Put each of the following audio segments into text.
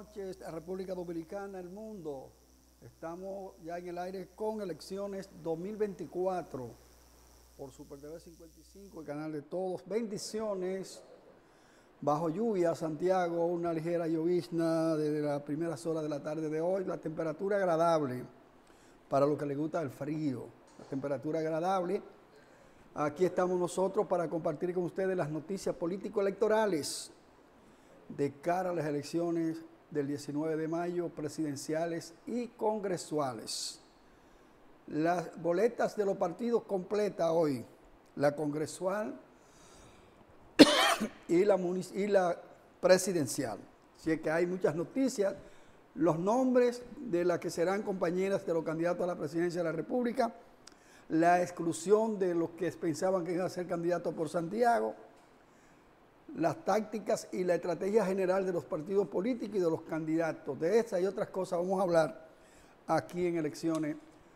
noches a República Dominicana, el mundo. Estamos ya en el aire con elecciones 2024 por Super TV 55, el canal de todos. Bendiciones. Bajo lluvia, Santiago, una ligera llovizna desde las primeras horas de la tarde de hoy. La temperatura agradable para los que les gusta el frío. La temperatura agradable. Aquí estamos nosotros para compartir con ustedes las noticias político-electorales de cara a las elecciones del 19 de mayo, presidenciales y congresuales. Las boletas de los partidos completas hoy, la congresual y la presidencial. Así es que hay muchas noticias, los nombres de las que serán compañeras de los candidatos a la presidencia de la República, la exclusión de los que pensaban que iban a ser candidatos por Santiago, las tácticas y la estrategia general de los partidos políticos y de los candidatos. De estas y otras cosas vamos a hablar aquí en Elecciones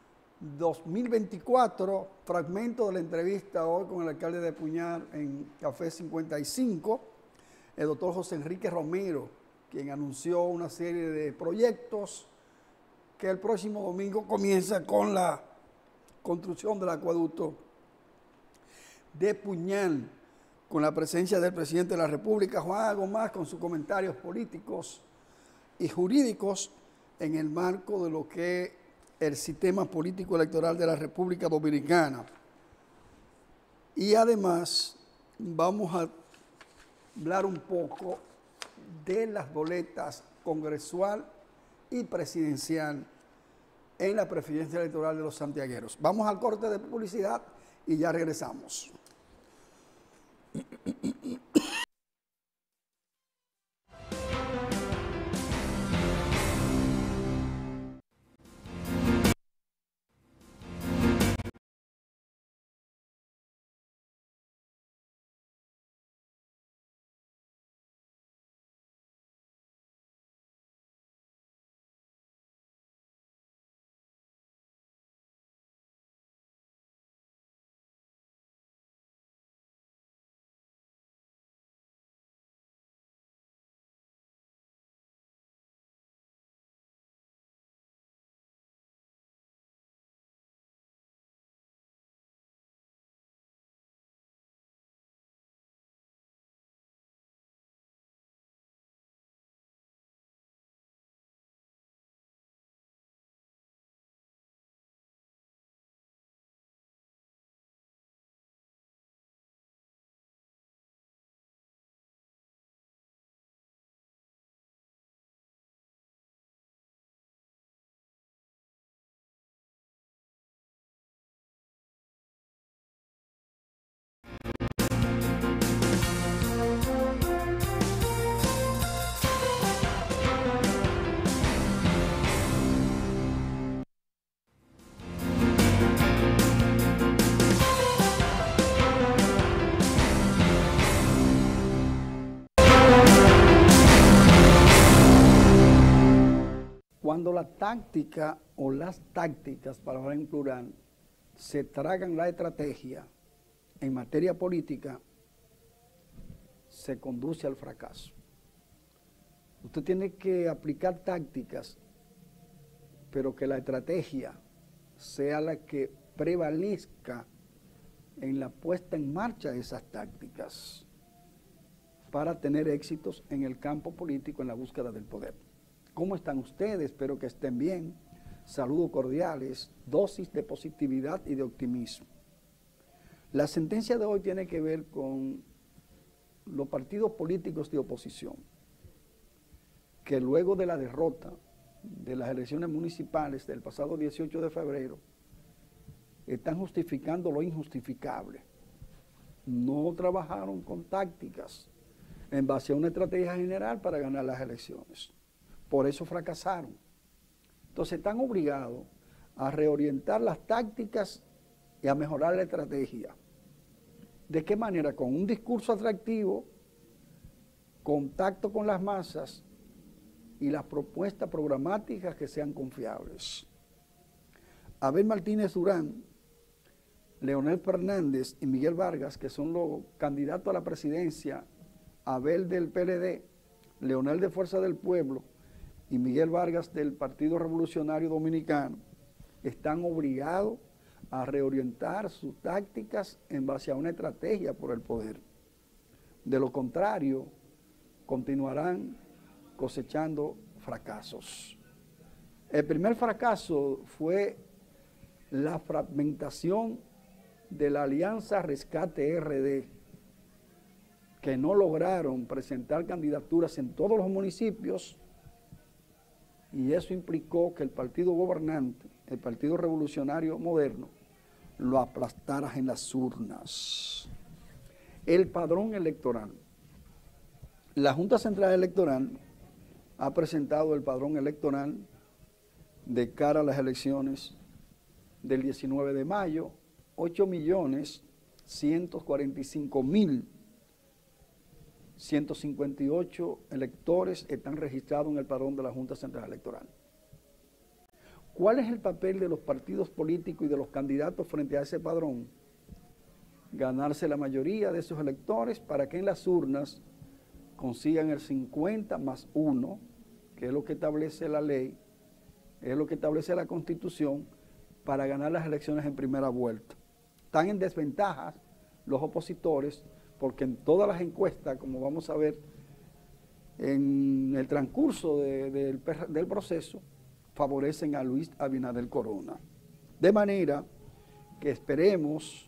2024, fragmento de la entrevista hoy con el alcalde de Puñal en Café 55, el doctor José Enrique Romero, quien anunció una serie de proyectos que el próximo domingo comienza con la construcción del acueducto de Puñal, con la presencia del presidente de la República, Juan Gómez, con sus comentarios políticos y jurídicos en el marco de lo que es el sistema político electoral de la República Dominicana. Y además vamos a hablar un poco de las boletas congresual y presidencial en la preferencia electoral de los santiagueros. Vamos al corte de publicidad y ya regresamos. Cuando la táctica o las tácticas, para hablar en plural, se tragan la estrategia en materia política, se conduce al fracaso. Usted tiene que aplicar tácticas, pero que la estrategia sea la que prevalezca en la puesta en marcha de esas tácticas para tener éxitos en el campo político en la búsqueda del poder. ¿Cómo están ustedes? Espero que estén bien. Saludos cordiales, dosis de positividad y de optimismo. La sentencia de hoy tiene que ver con los partidos políticos de oposición, que luego de la derrota de las elecciones municipales del pasado 18 de febrero, están justificando lo injustificable. No trabajaron con tácticas en base a una estrategia general para ganar las elecciones. Por eso fracasaron. Entonces están obligados a reorientar las tácticas y a mejorar la estrategia. ¿De qué manera? Con un discurso atractivo, contacto con las masas y las propuestas programáticas que sean confiables. Abel Martínez Durán, Leonel Fernández y Miguel Vargas, que son los candidatos a la presidencia, Abel del PLD, Leonel de Fuerza del Pueblo y Miguel Vargas del Partido Revolucionario Dominicano están obligados a reorientar sus tácticas en base a una estrategia por el poder. De lo contrario, continuarán cosechando fracasos. El primer fracaso fue la fragmentación de la Alianza Rescate RD, que no lograron presentar candidaturas en todos los municipios, y eso implicó que el partido gobernante, el Partido Revolucionario Moderno, lo aplastara en las urnas. El padrón electoral. La Junta Central Electoral ha presentado el padrón electoral de cara a las elecciones del 19 de mayo, 8.145.158 electores están registrados en el padrón de la Junta Central Electoral. ¿Cuál es el papel de los partidos políticos y de los candidatos frente a ese padrón? Ganarse la mayoría de esos electores para que en las urnas consigan el 50+1, que es lo que establece la ley, es lo que establece la Constitución, para ganar las elecciones en primera vuelta. Están en desventaja los opositores, porque en todas las encuestas, como vamos a ver en el transcurso del proceso, favorecen a Luis Abinader Corona. De manera que esperemos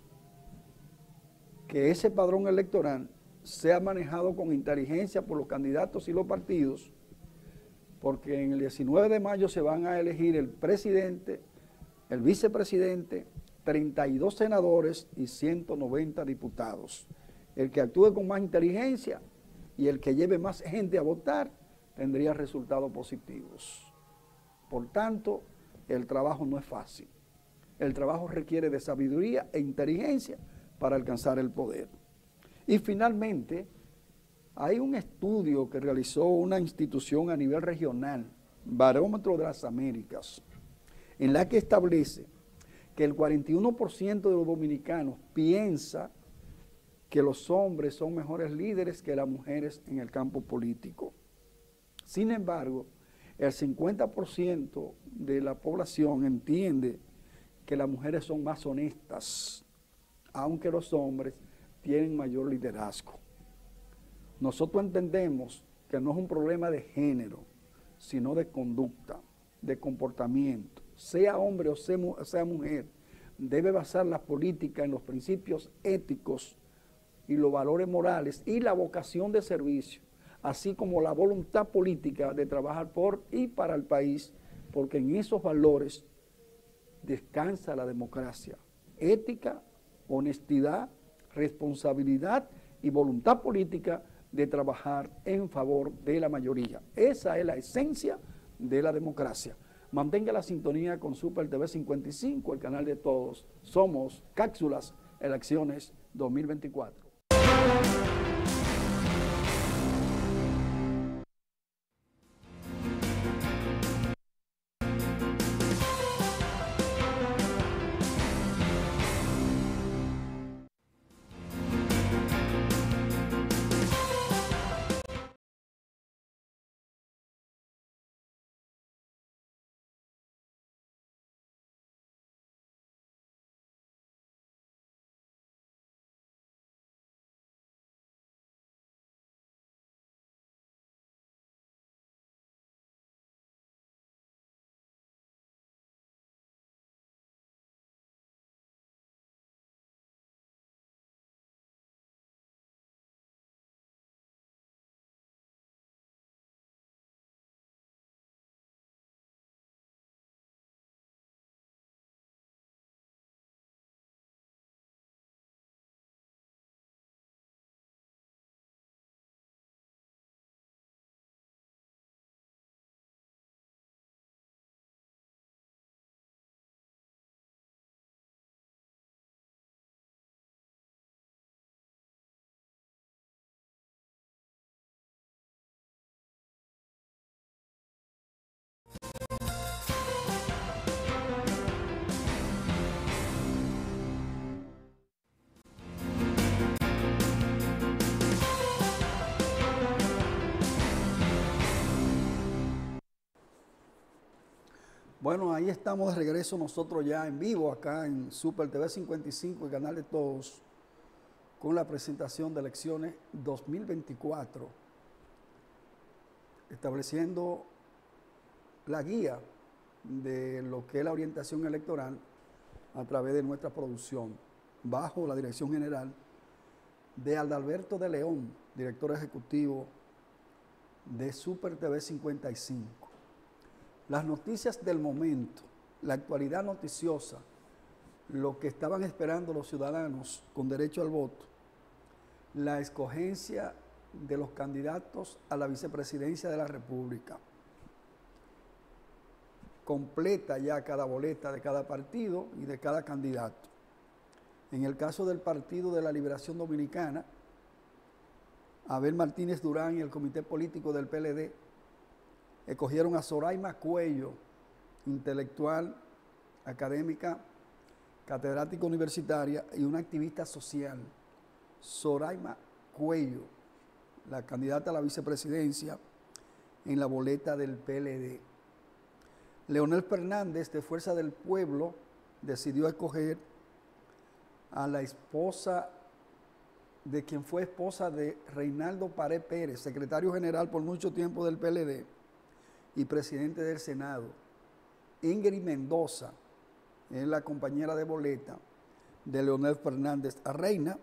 que ese padrón electoral sea manejado con inteligencia por los candidatos y los partidos, porque en el 19 de mayo se van a elegir el presidente, el vicepresidente, 32 senadores y 190 diputados. El que actúe con más inteligencia y el que lleve más gente a votar tendría resultados positivos. Por tanto, el trabajo no es fácil. El trabajo requiere de sabiduría e inteligencia para alcanzar el poder. Y finalmente, hay un estudio que realizó una institución a nivel regional, Barómetro de las Américas, en la que establece que el 41% de los dominicanos piensa que los hombres son mejores líderes que las mujeres en el campo político. Sin embargo, el 50% de la población entiende que las mujeres son más honestas, aunque los hombres tienen mayor liderazgo. Nosotros entendemos que no es un problema de género, sino de conducta, de comportamiento. Sea hombre o sea mujer, debe basar la política en los principios éticos y los valores morales y la vocación de servicio, así como la voluntad política de trabajar por y para el país, porque en esos valores descansa la democracia. Ética, honestidad, responsabilidad y voluntad política de trabajar en favor de la mayoría. Esa es la esencia de la democracia. Mantenga la sintonía con Super TV 55, el canal de todos. Somos Cápsulas Elecciones 2024. Bueno, ahí estamos de regreso nosotros ya en vivo acá en Super TV 55, el canal de todos, con la presentación de elecciones 2024, estableciendo la guía de lo que es la orientación electoral a través de nuestra producción, bajo la dirección general de Adalberto de León, director ejecutivo de Super TV 55. Las noticias del momento, la actualidad noticiosa, lo que estaban esperando los ciudadanos con derecho al voto, la escogencia de los candidatos a la vicepresidencia de la República. Completa ya cada boleta de cada partido y de cada candidato. En el caso del Partido de la Liberación Dominicana, Abel Martínez Durán y el Comité Político del PLD escogieron a Zoraima Cuello, intelectual, académica, catedrática universitaria y una activista social. Zoraima Cuello, la candidata a la vicepresidencia en la boleta del PLD. Leonel Fernández, de Fuerza del Pueblo, decidió escoger a la esposa de quien fue esposa de Reinaldo Pared Pérez, secretario general por mucho tiempo del PLD y presidente del Senado. Ingrid Mendoza es la compañera de boleta de Leonel Fernández a Reina.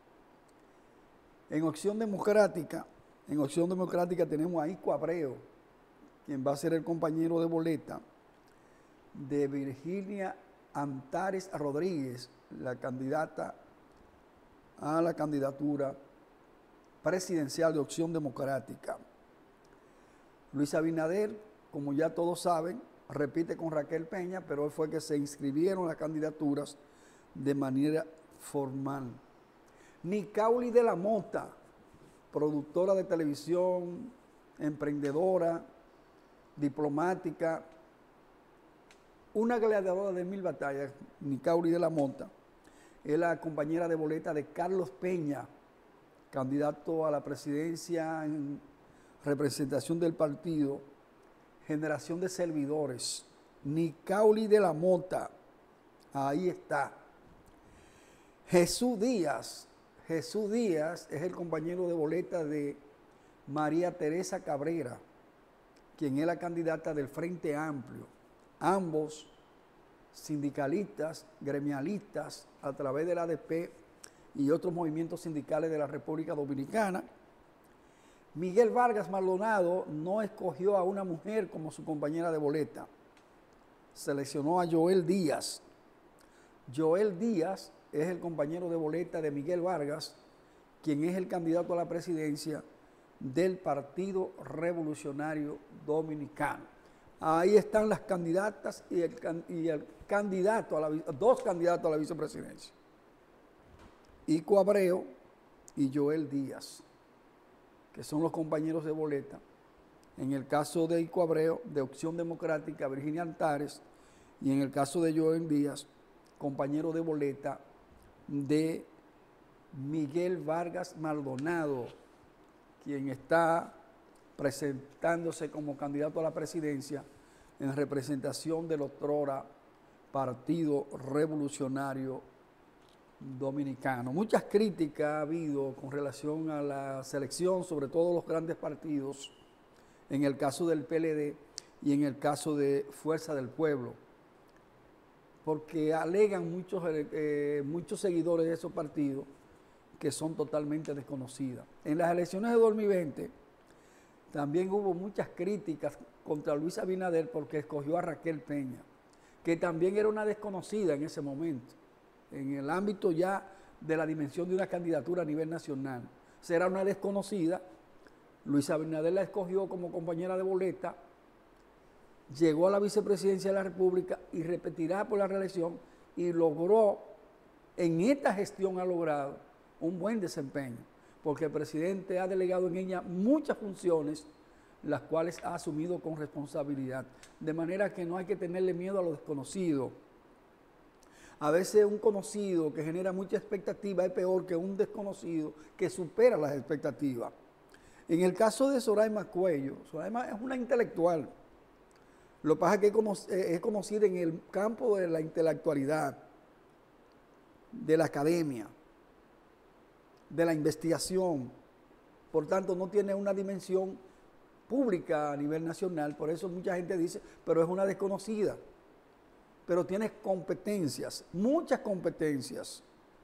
En Opción Democrática tenemos a Ico Abreu, quien va a ser el compañero de boleta de Virginia Antares Rodríguez, la candidata a la candidatura presidencial de Opción Democrática. Luis Abinader, como ya todos saben, repite con Raquel Peña, pero él fue que se inscribieron las candidaturas de manera formal. Nicauli de la Mota, productora de televisión, emprendedora, diplomática, una gladiadora de 1000 batallas, Nicauli de la Mota, es la compañera de boleta de Carlos Peña, candidato a la presidencia en representación del partido Generación de Servidores. Nicauli de la Mota, ahí está. Jesús Díaz es el compañero de boleta de María Teresa Cabrera, quien es la candidata del Frente Amplio. Ambos sindicalistas, gremialistas, a través del ADP y otros movimientos sindicales de la República Dominicana. Miguel Vargas Maldonado no escogió a una mujer como su compañera de boleta. Seleccionó a Joel Díaz. Joel Díaz es el compañero de boleta de Miguel Vargas, quien es el candidato a la presidencia del Partido Revolucionario Dominicano. Ahí están las candidatas y el candidato a dos candidatos a la vicepresidencia. Ico Abreu y Joel Díaz, que son los compañeros de boleta. En el caso de Ico Abreu, de Opción Democrática, Virginia Antares, y en el caso de Joel Díaz, compañero de boleta de Miguel Vargas Maldonado, quien está presentándose como candidato a la presidencia en representación del otrora Partido Revolucionario Dominicano. Muchas críticas ha habido con relación a la selección, sobre todo los grandes partidos, en el caso del PLD y en el caso de Fuerza del Pueblo, porque alegan muchos seguidores de esos partidos que son totalmente desconocidas. En las elecciones de 2020 también hubo muchas críticas contra Luis Abinader porque escogió a Raquel Peña, que también era una desconocida en ese momento, en el ámbito ya de la dimensión de una candidatura a nivel nacional. Será una desconocida. Luis Abinader la escogió como compañera de boleta, llegó a la vicepresidencia de la República y repetirá por la reelección, y logró, en esta gestión ha logrado un buen desempeño, porque el presidente ha delegado en ella muchas funciones, las cuales ha asumido con responsabilidad. De manera que no hay que tenerle miedo a lo desconocido. A veces un conocido que genera mucha expectativa es peor que un desconocido que supera las expectativas. En el caso de Zoraima Cuello, Zoraima es una intelectual, Lo que pasa es que es conocida en el campo de la intelectualidad, de la academia, de la investigación. Por tanto, no tiene una dimensión pública a nivel nacional. Por eso mucha gente dice, pero es una desconocida. Pero tiene competencias, muchas competencias.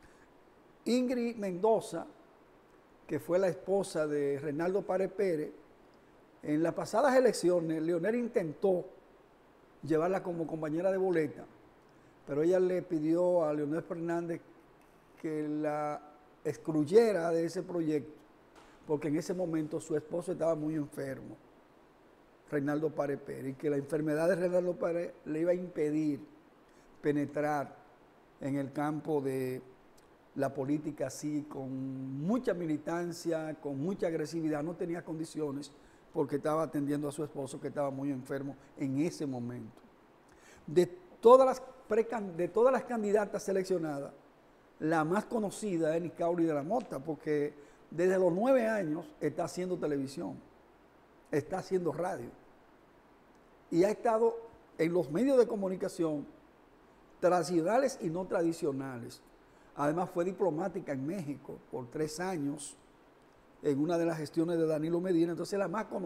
Ingrid Mendoza, que fue la esposa de Reinaldo Pared Pérez, en las pasadas elecciones, Leonel intentó llevarla como compañera de boleta, pero ella le pidió a Leonel Fernández que la excluyera de ese proyecto, porque en ese momento su esposo estaba muy enfermo, Reinaldo Pared Pérez, y que la enfermedad de Reinaldo Pared le iba a impedir penetrar en el campo de la política así, con mucha militancia, con mucha agresividad. No tenía condiciones porque estaba atendiendo a su esposo que estaba muy enfermo en ese momento. De todas las candidatas seleccionadas, la más conocida es Nicauri de la Mota, porque desde los 9 años está haciendo televisión, está haciendo radio y ha estado en los medios de comunicación tradicionales y no tradicionales. Además fue diplomática en México por 3 años en una de las gestiones de Danilo Medina. Entonces la más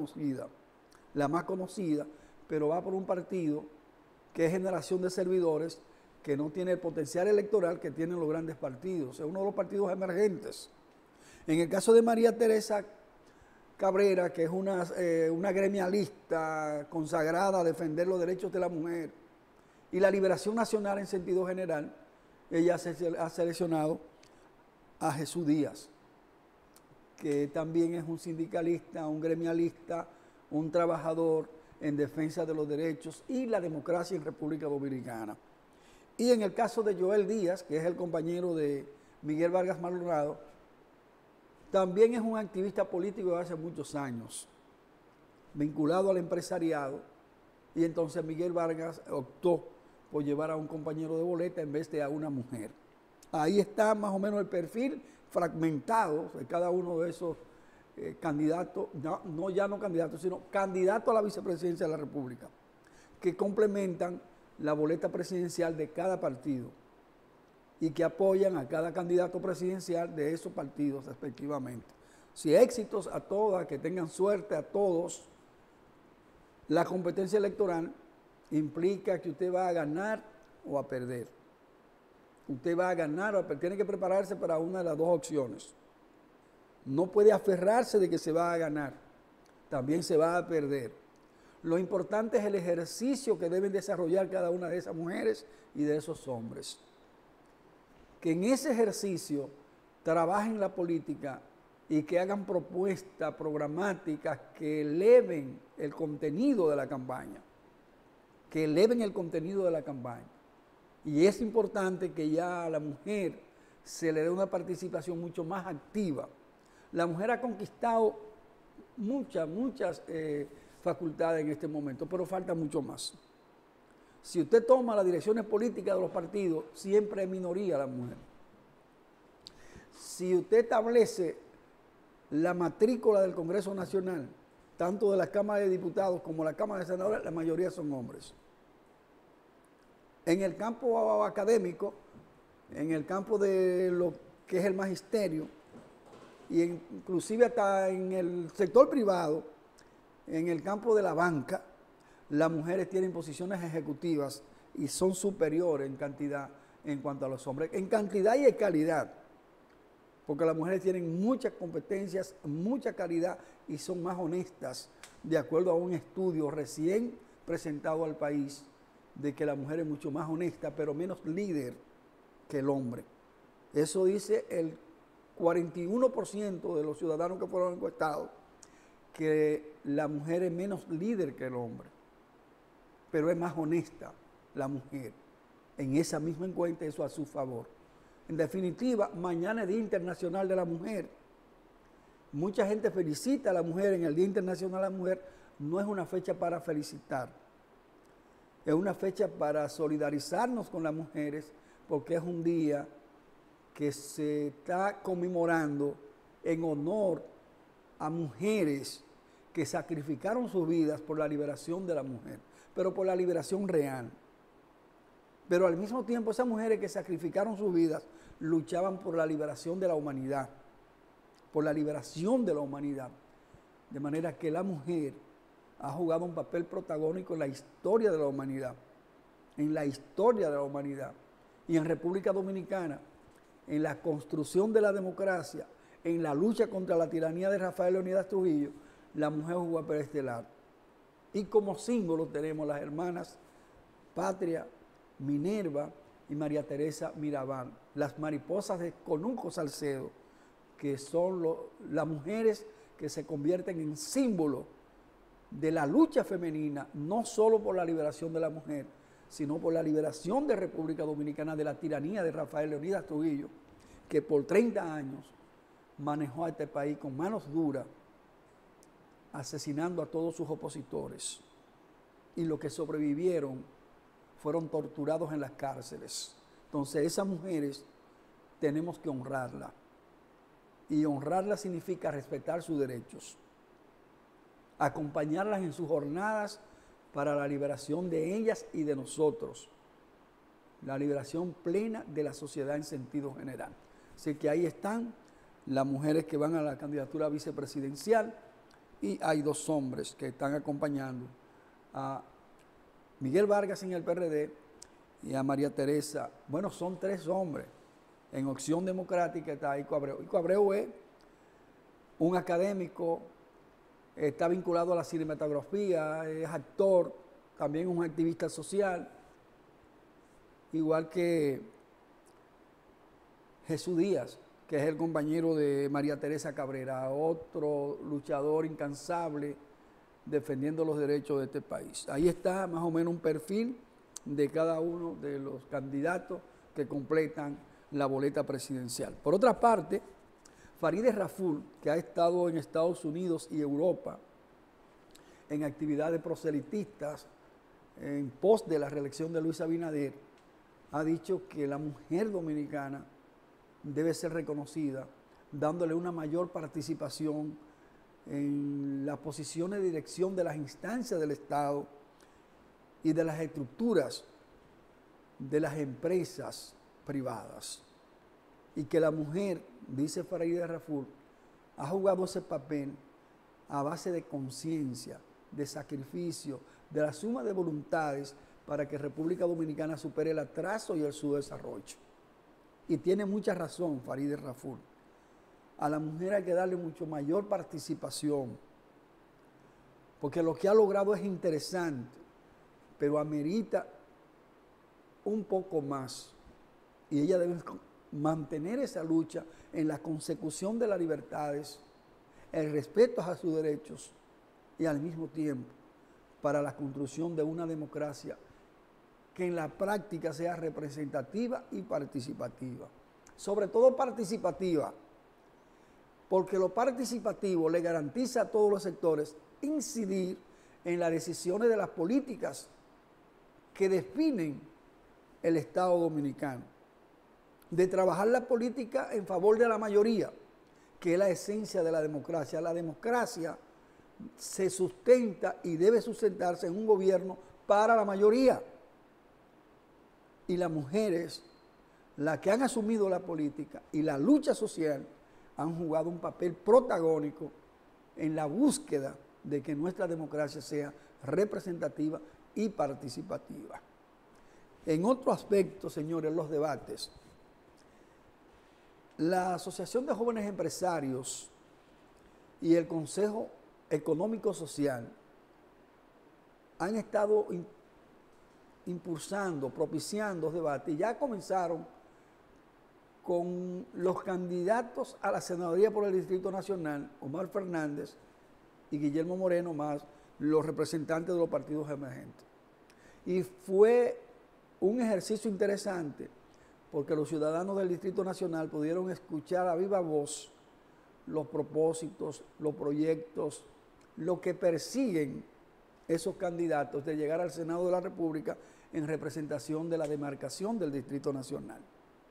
conocida, pero va por un partido que es Generación de Servidores, que no tiene el potencial electoral que tienen los grandes partidos. Es uno de los partidos emergentes. En el caso de María Teresa Cabrera, que es una gremialista consagrada a defender los derechos de la mujer y la liberación nacional en sentido general, ella ha seleccionado a Jesús Díaz, que también es un sindicalista, un gremialista, un trabajador en defensa de los derechos y la democracia en República Dominicana. Y en el caso de Joel Díaz, que es el compañero de Miguel Vargas Maldonado, también es un activista político de hace muchos años, vinculado al empresariado, y entonces Miguel Vargas optó por llevar a un compañero de boleta en vez de a una mujer. Ahí está más o menos el perfil fragmentado de cada uno de esos candidatos, no candidatos, sino candidatos a la vicepresidencia de la República, que complementan la boleta presidencial de cada partido y que apoyan a cada candidato presidencial de esos partidos respectivamente. Si éxitos a todas, que tengan suerte a todos. La competencia electoral implica que usted va a ganar o a perder. Usted va a ganar o a perder. Tiene que prepararse para una de las dos opciones. No puede aferrarse de que se va a ganar. También se va a perder. Lo importante es el ejercicio que deben desarrollar cada una de esas mujeres y de esos hombres. Que en ese ejercicio trabajen la política y que hagan propuestas programáticas que eleven el contenido de la campaña. Que eleven el contenido de la campaña. Y es importante que ya a la mujer se le dé una participación mucho más activa. La mujer ha conquistado muchas facultades en este momento, pero falta mucho más. Si usted toma las direcciones políticas de los partidos, siempre es minoría la mujer. Si usted establece la matrícula del Congreso Nacional, tanto de la Cámara de Diputados como la Cámara de Senadores, la mayoría son hombres. En el campo académico, en el campo de lo que es el magisterio, y inclusive hasta en el sector privado, en el campo de la banca, las mujeres tienen posiciones ejecutivas y son superiores en cantidad en cuanto a los hombres, en cantidad y en calidad, porque las mujeres tienen muchas competencias, mucha calidad y son más honestas, de acuerdo a un estudio recién presentado al país, de que la mujer es mucho más honesta, pero menos líder que el hombre. Eso dice el 41% de los ciudadanos que fueron encuestados, que la mujer es menos líder que el hombre, pero es más honesta la mujer. En esa misma encuesta, eso a su favor. En definitiva, mañana es Día Internacional de la Mujer. Mucha gente felicita a la mujer en el Día Internacional de la Mujer. No es una fecha para felicitar, es una fecha para solidarizarnos con las mujeres, porque es un día que se está conmemorando en honor a mujeres que sacrificaron sus vidas por la liberación de la mujer. pero por la liberación real. Pero al mismo tiempo esas mujeres que sacrificaron sus vidas luchaban por la liberación de la humanidad, por la liberación de la humanidad. De manera que la mujer ha jugado un papel protagónico en la historia de la humanidad, en la historia de la humanidad. Y en República Dominicana, en la construcción de la democracia, en la lucha contra la tiranía de Rafael Leónidas Trujillo, la mujer jugó un papel estelar. Y como símbolo tenemos las hermanas Patria, Minerva y María Teresa Mirabal, las mariposas de Conuco Salcedo, que son las mujeres que se convierten en símbolo de la lucha femenina, no solo por la liberación de la mujer, sino por la liberación de República Dominicana de la tiranía de Rafael Leónidas Trujillo, que por 30 años manejó a este país con manos duras, asesinando a todos sus opositores. Y los que sobrevivieron fueron torturados en las cárceles. Entonces esas mujeres tenemos que honrarlas. Y honrarlas significa respetar sus derechos, acompañarlas en sus jornadas para la liberación de ellas y de nosotros, la liberación plena de la sociedad en sentido general. Así que ahí están las mujeres que van a la candidatura vicepresidencial y hay 2 hombres que están acompañando a Miguel Vargas en el PRD y a María Teresa. Bueno, son 3 hombres. En Opción Democrática está Ico Abreu. Ico Abreu es un académico, está vinculado a la cinematografía, es actor, también es un activista social, igual que Jesús Díaz, que es el compañero de María Teresa Cabrera, otro luchador incansable defendiendo los derechos de este país. Ahí está más o menos un perfil de cada uno de los candidatos que completan la boleta presidencial. Por otra parte, Farideh Raful, que ha estado en Estados Unidos y Europa en actividades proselitistas en pos de la reelección de Luis Abinader, ha dicho que la mujer dominicana debe ser reconocida, dándole una mayor participación en las posiciones de dirección de las instancias del Estado y de las estructuras de las empresas privadas. Y que la mujer, dice Farideh Raful, ha jugado ese papel a base de conciencia, de sacrificio, de la suma de voluntades para que República Dominicana supere el atraso y el subdesarrollo. Y tiene mucha razón Farideh Raful. A la mujer hay que darle mucho mayor participación, porque lo que ha logrado es interesante, pero amerita un poco más. Y ella debe mantener esa lucha en la consecución de las libertades, el respeto a sus derechos y al mismo tiempo para la construcción de una democracia que en la práctica sea representativa y participativa. Sobre todo participativa, porque lo participativo le garantiza a todos los sectores incidir en las decisiones de las políticas que definen el Estado dominicano, de trabajar la política en favor de la mayoría, que es la esencia de la democracia. La democracia se sustenta y debe sustentarse en un gobierno para la mayoría. Y las mujeres, las que han asumido la política y la lucha social, han jugado un papel protagónico en la búsqueda de que nuestra democracia sea representativa y participativa. En otro aspecto, señores, los debates. La Asociación de Jóvenes Empresarios y el Consejo Económico Social han estado impulsando, propiciando debates y ya comenzaron con los candidatos a la senaduría por el Distrito Nacional, Omar Fernández y Guillermo Moreno, más los representantes de los partidos emergentes. Y fue un ejercicio interesante porque los ciudadanos del Distrito Nacional pudieron escuchar a viva voz los propósitos, los proyectos, lo que persiguen esos candidatos de llegar al Senado de la República en representación de la demarcación del Distrito Nacional.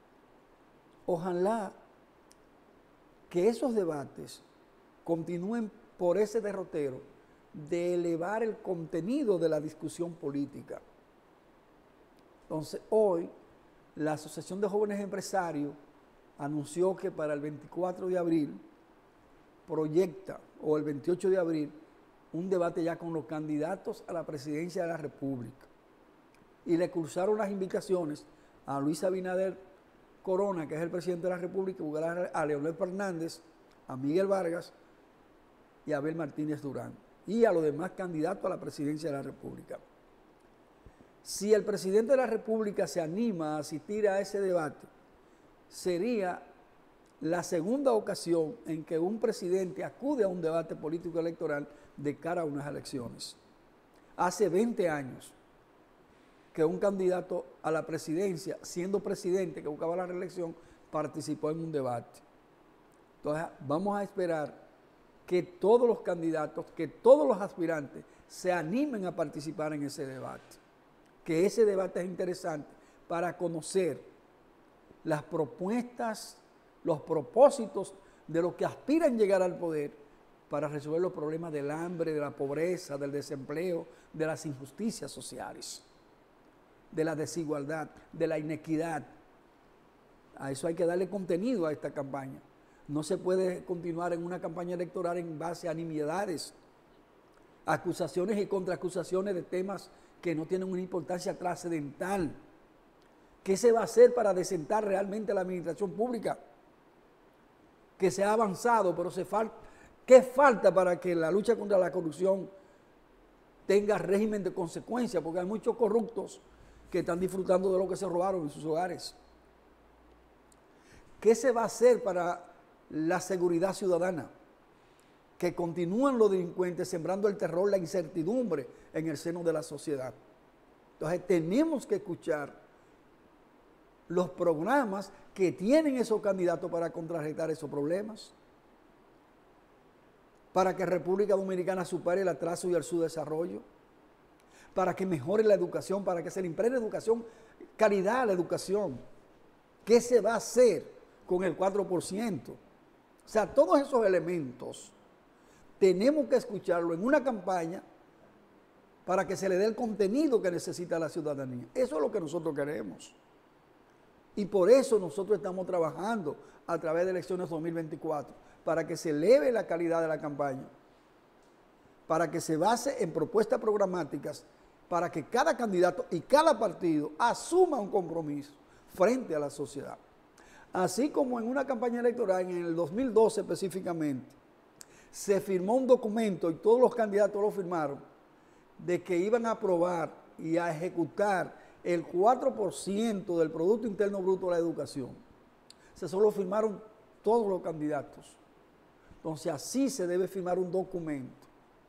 Ojalá que esos debates continúen por ese derrotero de elevar el contenido de la discusión política. Entonces, hoy, la Asociación de Jóvenes Empresarios anunció que para el 24 de abril proyecta, o el 28 de abril, un debate ya con los candidatos a la presidencia de la República. Y le cruzaron las invitaciones a Luis Abinader Corona, que es el presidente de la República, a Leonel Fernández, a Miguel Vargas y a Abel Martínez Durán, y a los demás candidatos a la presidencia de la República. Si el presidente de la República se anima a asistir a ese debate, sería la segunda ocasión en que un presidente acude a un debate político electoral de cara a unas elecciones. Hace 20 años que un candidato a la presidencia, siendo presidente que buscaba la reelección, participó en un debate. Entonces, vamos a esperar que todos los candidatos, que todos los aspirantes se animen a participar en ese debate. Que ese debate es interesante para conocer las propuestas, los propósitos de los que aspiran llegar al poder para resolver los problemas del hambre, de la pobreza, del desempleo, de las injusticias sociales, de la desigualdad, de la inequidad. A eso hay que darle contenido a esta campaña. No se puede continuar en una campaña electoral en base a nimiedades, acusaciones y contraacusaciones de temas que no tienen una importancia trascendental. ¿Qué se va a hacer para desentar realmente la administración pública? Que se ha avanzado, pero ¿qué falta para que la lucha contra la corrupción tenga régimen de consecuencia? Porque hay muchos corruptos que están disfrutando de lo que se robaron en sus hogares. ¿Qué se va a hacer para la seguridad ciudadana? Que continúan los delincuentes sembrando el terror, la incertidumbre en el seno de la sociedad. Entonces tenemos que escuchar los programas que tienen esos candidatos para contrarrestar esos problemas, para que República Dominicana supere el atraso y el subdesarrollo, para que mejore la educación, para que se le impregne educación, calidad a la educación. ¿Qué se va a hacer con el 4%? O sea, todos esos elementos tenemos que escucharlo en una campaña para que se le dé el contenido que necesita la ciudadanía. Eso es lo que nosotros queremos. Y por eso nosotros estamos trabajando a través de elecciones 2024, para que se eleve la calidad de la campaña, para que se base en propuestas programáticas, para que cada candidato y cada partido asuma un compromiso frente a la sociedad. Así como en una campaña electoral, en el 2012 específicamente, se firmó un documento, y todos los candidatos lo firmaron, de que iban a aprobar y a ejecutar el 4% del Producto Interno Bruto de la educación. Eso lo firmaron todos los candidatos. Entonces, así se debe firmar un documento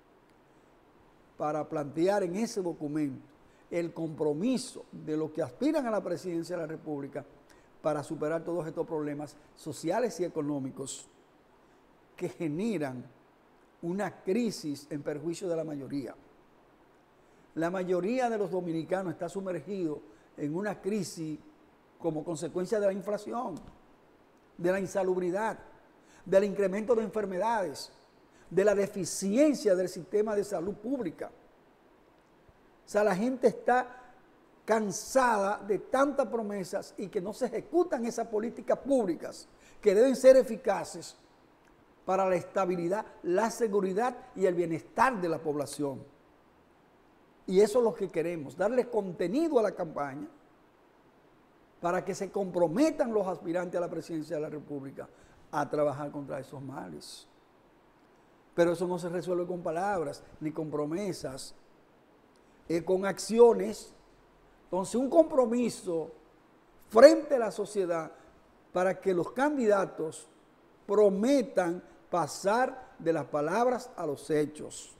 para plantear en ese documento el compromiso de los que aspiran a la presidencia de la República para superar todos estos problemas sociales y económicos que generan una crisis en perjuicio de la mayoría. La mayoría de los dominicanos está sumergido en una crisis como consecuencia de la inflación, de la insalubridad, del incremento de enfermedades, de la deficiencia del sistema de salud pública. O sea, la gente está cansada de tantas promesas y que no se ejecutan esas políticas públicas que deben ser eficaces para la estabilidad, la seguridad y el bienestar de la población. Y eso es lo que queremos, darle contenido a la campaña para que se comprometan los aspirantes a la presidencia de la República a trabajar contra esos males. Pero eso no se resuelve con palabras ni con promesas, con acciones. Entonces, un compromiso frente a la sociedad para que los candidatos prometan pasar de las palabras a los hechos,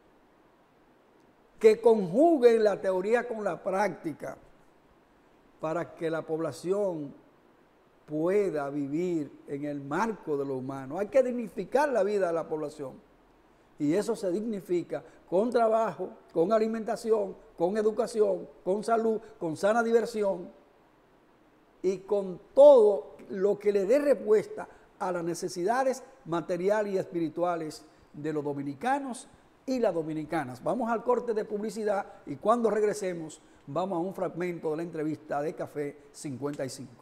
que conjuguen la teoría con la práctica para que la población pueda vivir en el marco de lo humano. Hay que dignificar la vida de la población y eso se dignifica con trabajo, con alimentación, con educación, con salud, con sana diversión y con todo lo que le dé respuesta a las necesidades materiales y espirituales de los dominicanos y las dominicanas. Vamos al corte de publicidad y cuando regresemos vamos a un fragmento de la entrevista de Café 55.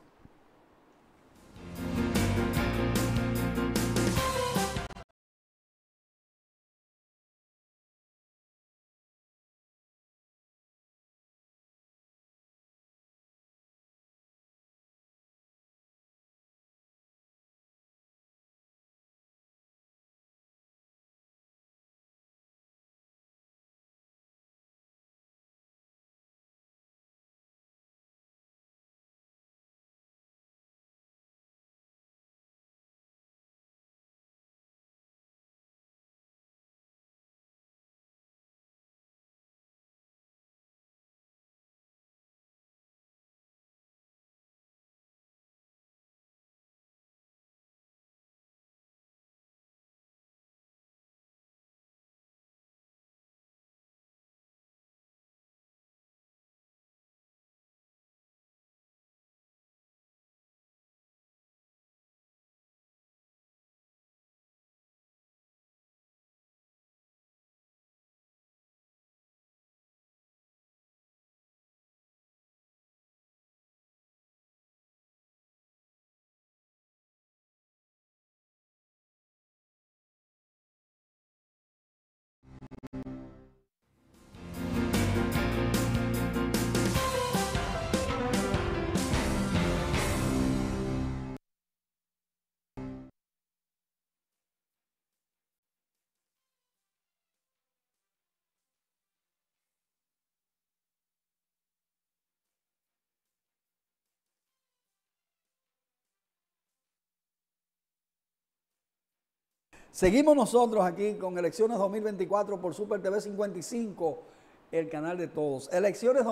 Seguimos nosotros aquí con Elecciones 2024 por Super TV 55, el canal de todos. Elecciones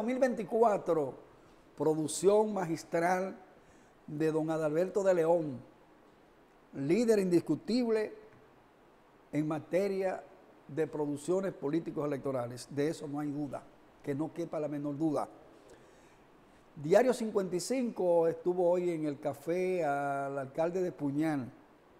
2024, producción magistral de don Adalberto de León, líder indiscutible en materia de producciones políticos electorales. De eso no hay duda, que no quepa la menor duda. Diario 55 estuvo hoy en el café al alcalde de Puñal,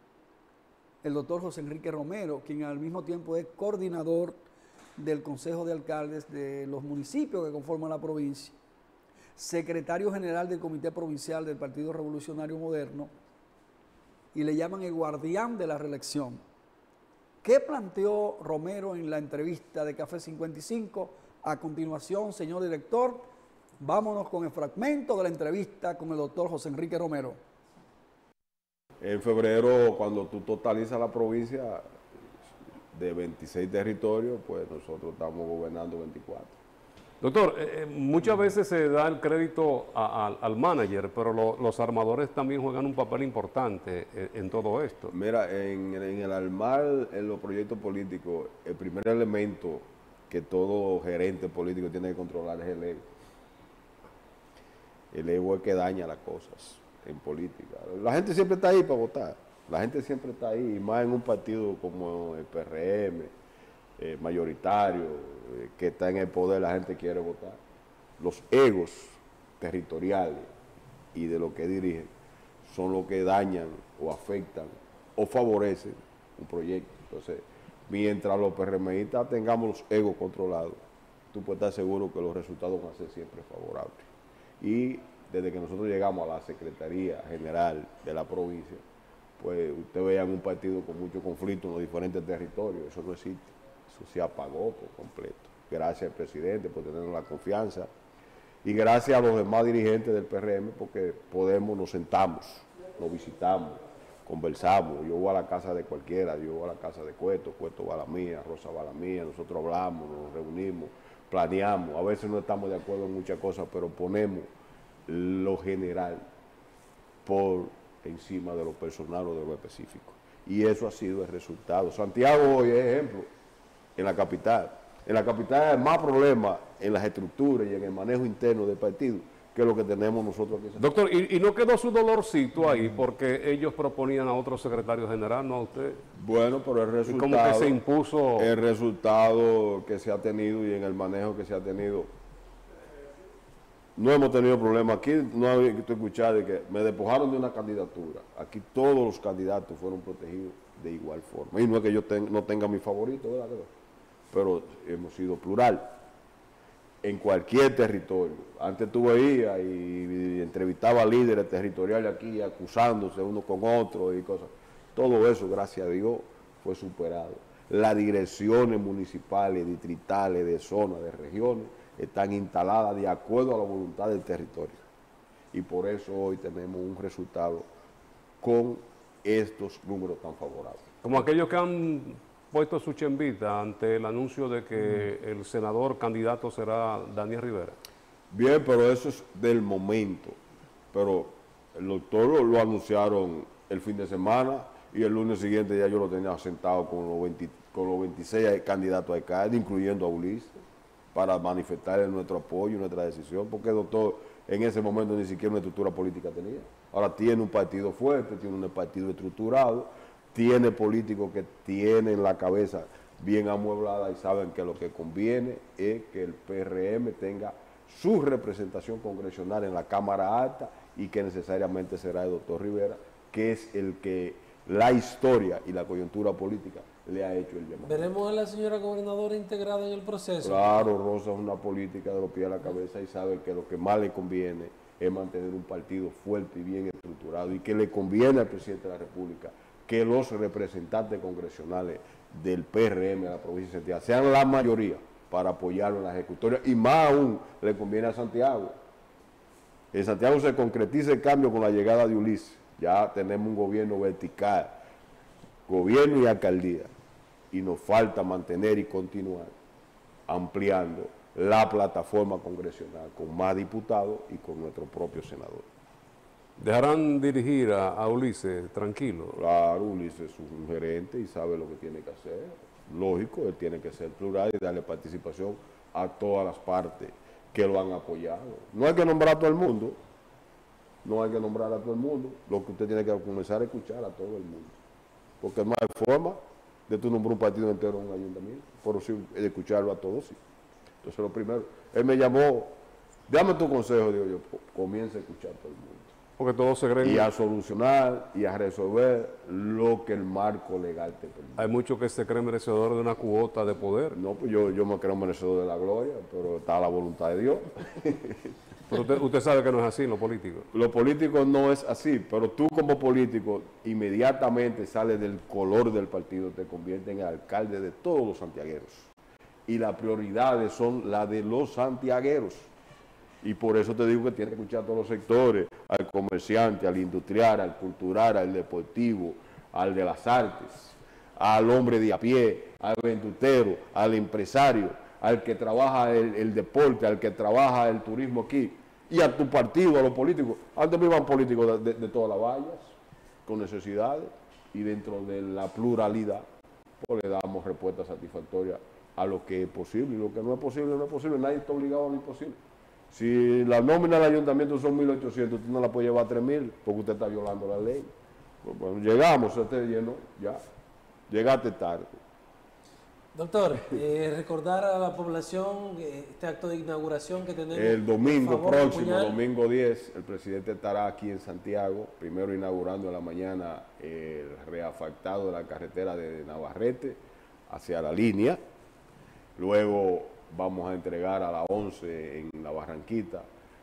el doctor José Enrique Romero, quien al mismo tiempo es coordinador del Consejo de Alcaldes de los municipios que conforman la provincia, secretario general del Comité Provincial del Partido Revolucionario Moderno, y le llaman el guardián de la reelección. ¿Qué planteó Romero en la entrevista de Café 55? A continuación, señor director, vámonos con el fragmento de la entrevista con el doctor José Enrique Romero. En febrero, cuando tú totalizas la provincia de 26 territorios, pues nosotros estamos gobernando 24. Doctor, muchas veces se da el crédito al manager, pero los armadores también juegan un papel importante en todo esto. Mira, en el armar, en los proyectos políticos, el primer elemento que todo gerente político tiene que controlar es el ego. El ego es que daña las cosas en política. La gente siempre está ahí para votar. La gente siempre está ahí, y más en un partido como el PRM, mayoritario, que está en el poder, la gente quiere votar. Los egos territoriales y de lo que dirigen son los que dañan o afectan o favorecen un proyecto. Entonces, mientras los PRMistas tengamos los egos controlados, tú puedes estar seguro que los resultados van a ser siempre favorables. Y desde que nosotros llegamos a la Secretaría General de la provincia, pues usted veía un partido con mucho conflicto en los diferentes territorios. Eso no existe, eso se apagó por completo. Gracias al presidente por tenernos la confianza y gracias a los demás dirigentes del PRM, porque nos sentamos, nos visitamos, conversamos. Yo voy a la casa de cualquiera, yo voy a la casa de Cueto va a la mía, Rosa va a la mía, nosotros hablamos, nos reunimos, planeamos. A veces no estamos de acuerdo en muchas cosas, pero ponemos lo general por encima de lo personal o de lo específico. Y eso ha sido el resultado. Santiago hoy es ejemplo en la capital. En la capital hay más problemas en las estructuras y en el manejo interno del partido que lo que tenemos nosotros aquí. Doctor, ¿y no quedó su dolorcito ahí porque ellos proponían a otro secretario general, no a usted? Bueno, pero el resultado, como que se impuso el resultado que se ha tenido y en el manejo que se ha tenido. No hemos tenido problemas. Aquí no hay que escuchar de que me despojaron de una candidatura. Aquí todos los candidatos fueron protegidos de igual forma. Y no es que yo no tenga mi favorito, ¿verdad? pero hemos sido plural en cualquier territorio. Antes tú veías y entrevistaba a líderes territoriales aquí acusándose uno con otro y cosas. Todo eso, gracias a Dios, fue superado. Las direcciones municipales, distritales, de zonas, de regiones, están instaladas de acuerdo a la voluntad del territorio. Y por eso hoy tenemos un resultado con estos números tan favorables. Como aquellos que han puesto su chembita ante el anuncio de que el senador candidato será Daniel Rivera. Bien, pero eso es del momento. Pero el doctor lo anunciaron el fin de semana y el lunes siguiente ya yo lo tenía sentado con los 26 candidatos a alcalde, incluyendo a Ulises, para manifestarle nuestro apoyo y nuestra decisión, porque el doctor en ese momento ni siquiera una estructura política tenía. Ahora tiene un partido fuerte, tiene un partido estructurado, tiene políticos que tienen la cabeza bien amueblada y saben que lo que conviene es que el PRM tenga su representación congresional en la Cámara Alta y que necesariamente será el doctor Rivera, que es el que la historia y la coyuntura política le ha hecho el llamado. ¿Veremos a la señora gobernadora integrada en el proceso? Claro, Rosa es una política de los pies a la cabeza y sabe que lo que más le conviene es mantener un partido fuerte y bien estructurado y que le conviene al presidente de la República que los representantes congresionales del PRM de la provincia de Santiago sean la mayoría para apoyarlo en la ejecutoria y más aún le conviene a Santiago. En Santiago se concretiza el cambio con la llegada de Ulises. Ya tenemos un gobierno vertical, gobierno y alcaldía, y nos falta mantener y continuar ampliando la plataforma congresional con más diputados y con nuestro propio senador. ¿Dejarán dirigir a Ulises tranquilo? Claro, Ulises es un gerente y sabe lo que tiene que hacer. Lógico, él tiene que ser plural y darle participación a todas las partes que lo han apoyado. No hay que nombrar a todo el mundo, no hay que nombrar a todo el mundo. Lo que usted tiene que comenzar a escuchar a todo el mundo. Porque no hay forma de tú nombrar un partido entero en un ayuntamiento, por sí, de escucharlo a todos. Sí. Entonces, lo primero, él me llamó, dame tu consejo, digo yo, comienza a escuchar a todo el mundo. Porque todos se creen. Y a solucionar y a resolver lo que el marco legal te permite. Hay muchos que se creen merecedores de una cuota de poder. No, pues yo me creo merecedor de la gloria, pero está la voluntad de Dios. Pero usted sabe que no es así en lo político. Lo político no es así, pero tú como político inmediatamente sales del color del partido, te conviertes en alcalde de todos los santiagueros. Y las prioridades son las de los santiagueros. Y por eso te digo que tienes que escuchar a todos los sectores, al comerciante, al industrial, al cultural, al deportivo, al de las artes, al hombre de a pie, al vendutero, al empresario, al que trabaja el deporte, al que trabaja el turismo aquí, y a tu partido, a los políticos. Antes me iban políticos de todas las vallas, con necesidades, y dentro de la pluralidad, pues le damos respuesta satisfactoria a lo que es posible, y lo que no es posible, no es posible. Nadie está obligado a lo imposible. Si la nómina del ayuntamiento son 1.800, tú no la puedes llevar a 3.000 porque usted está violando la ley. Pues, bueno, llegamos, se te llenó, ya. Llegaste tarde. Doctor, recordar a la población este acto de inauguración que tenemos. El domingo próximo, domingo 10, el presidente estará aquí en Santiago, primero inaugurando en la mañana el reasfaltado de la carretera de Navarrete hacia la línea. Luego vamos a entregar a las 11 en la Barranquita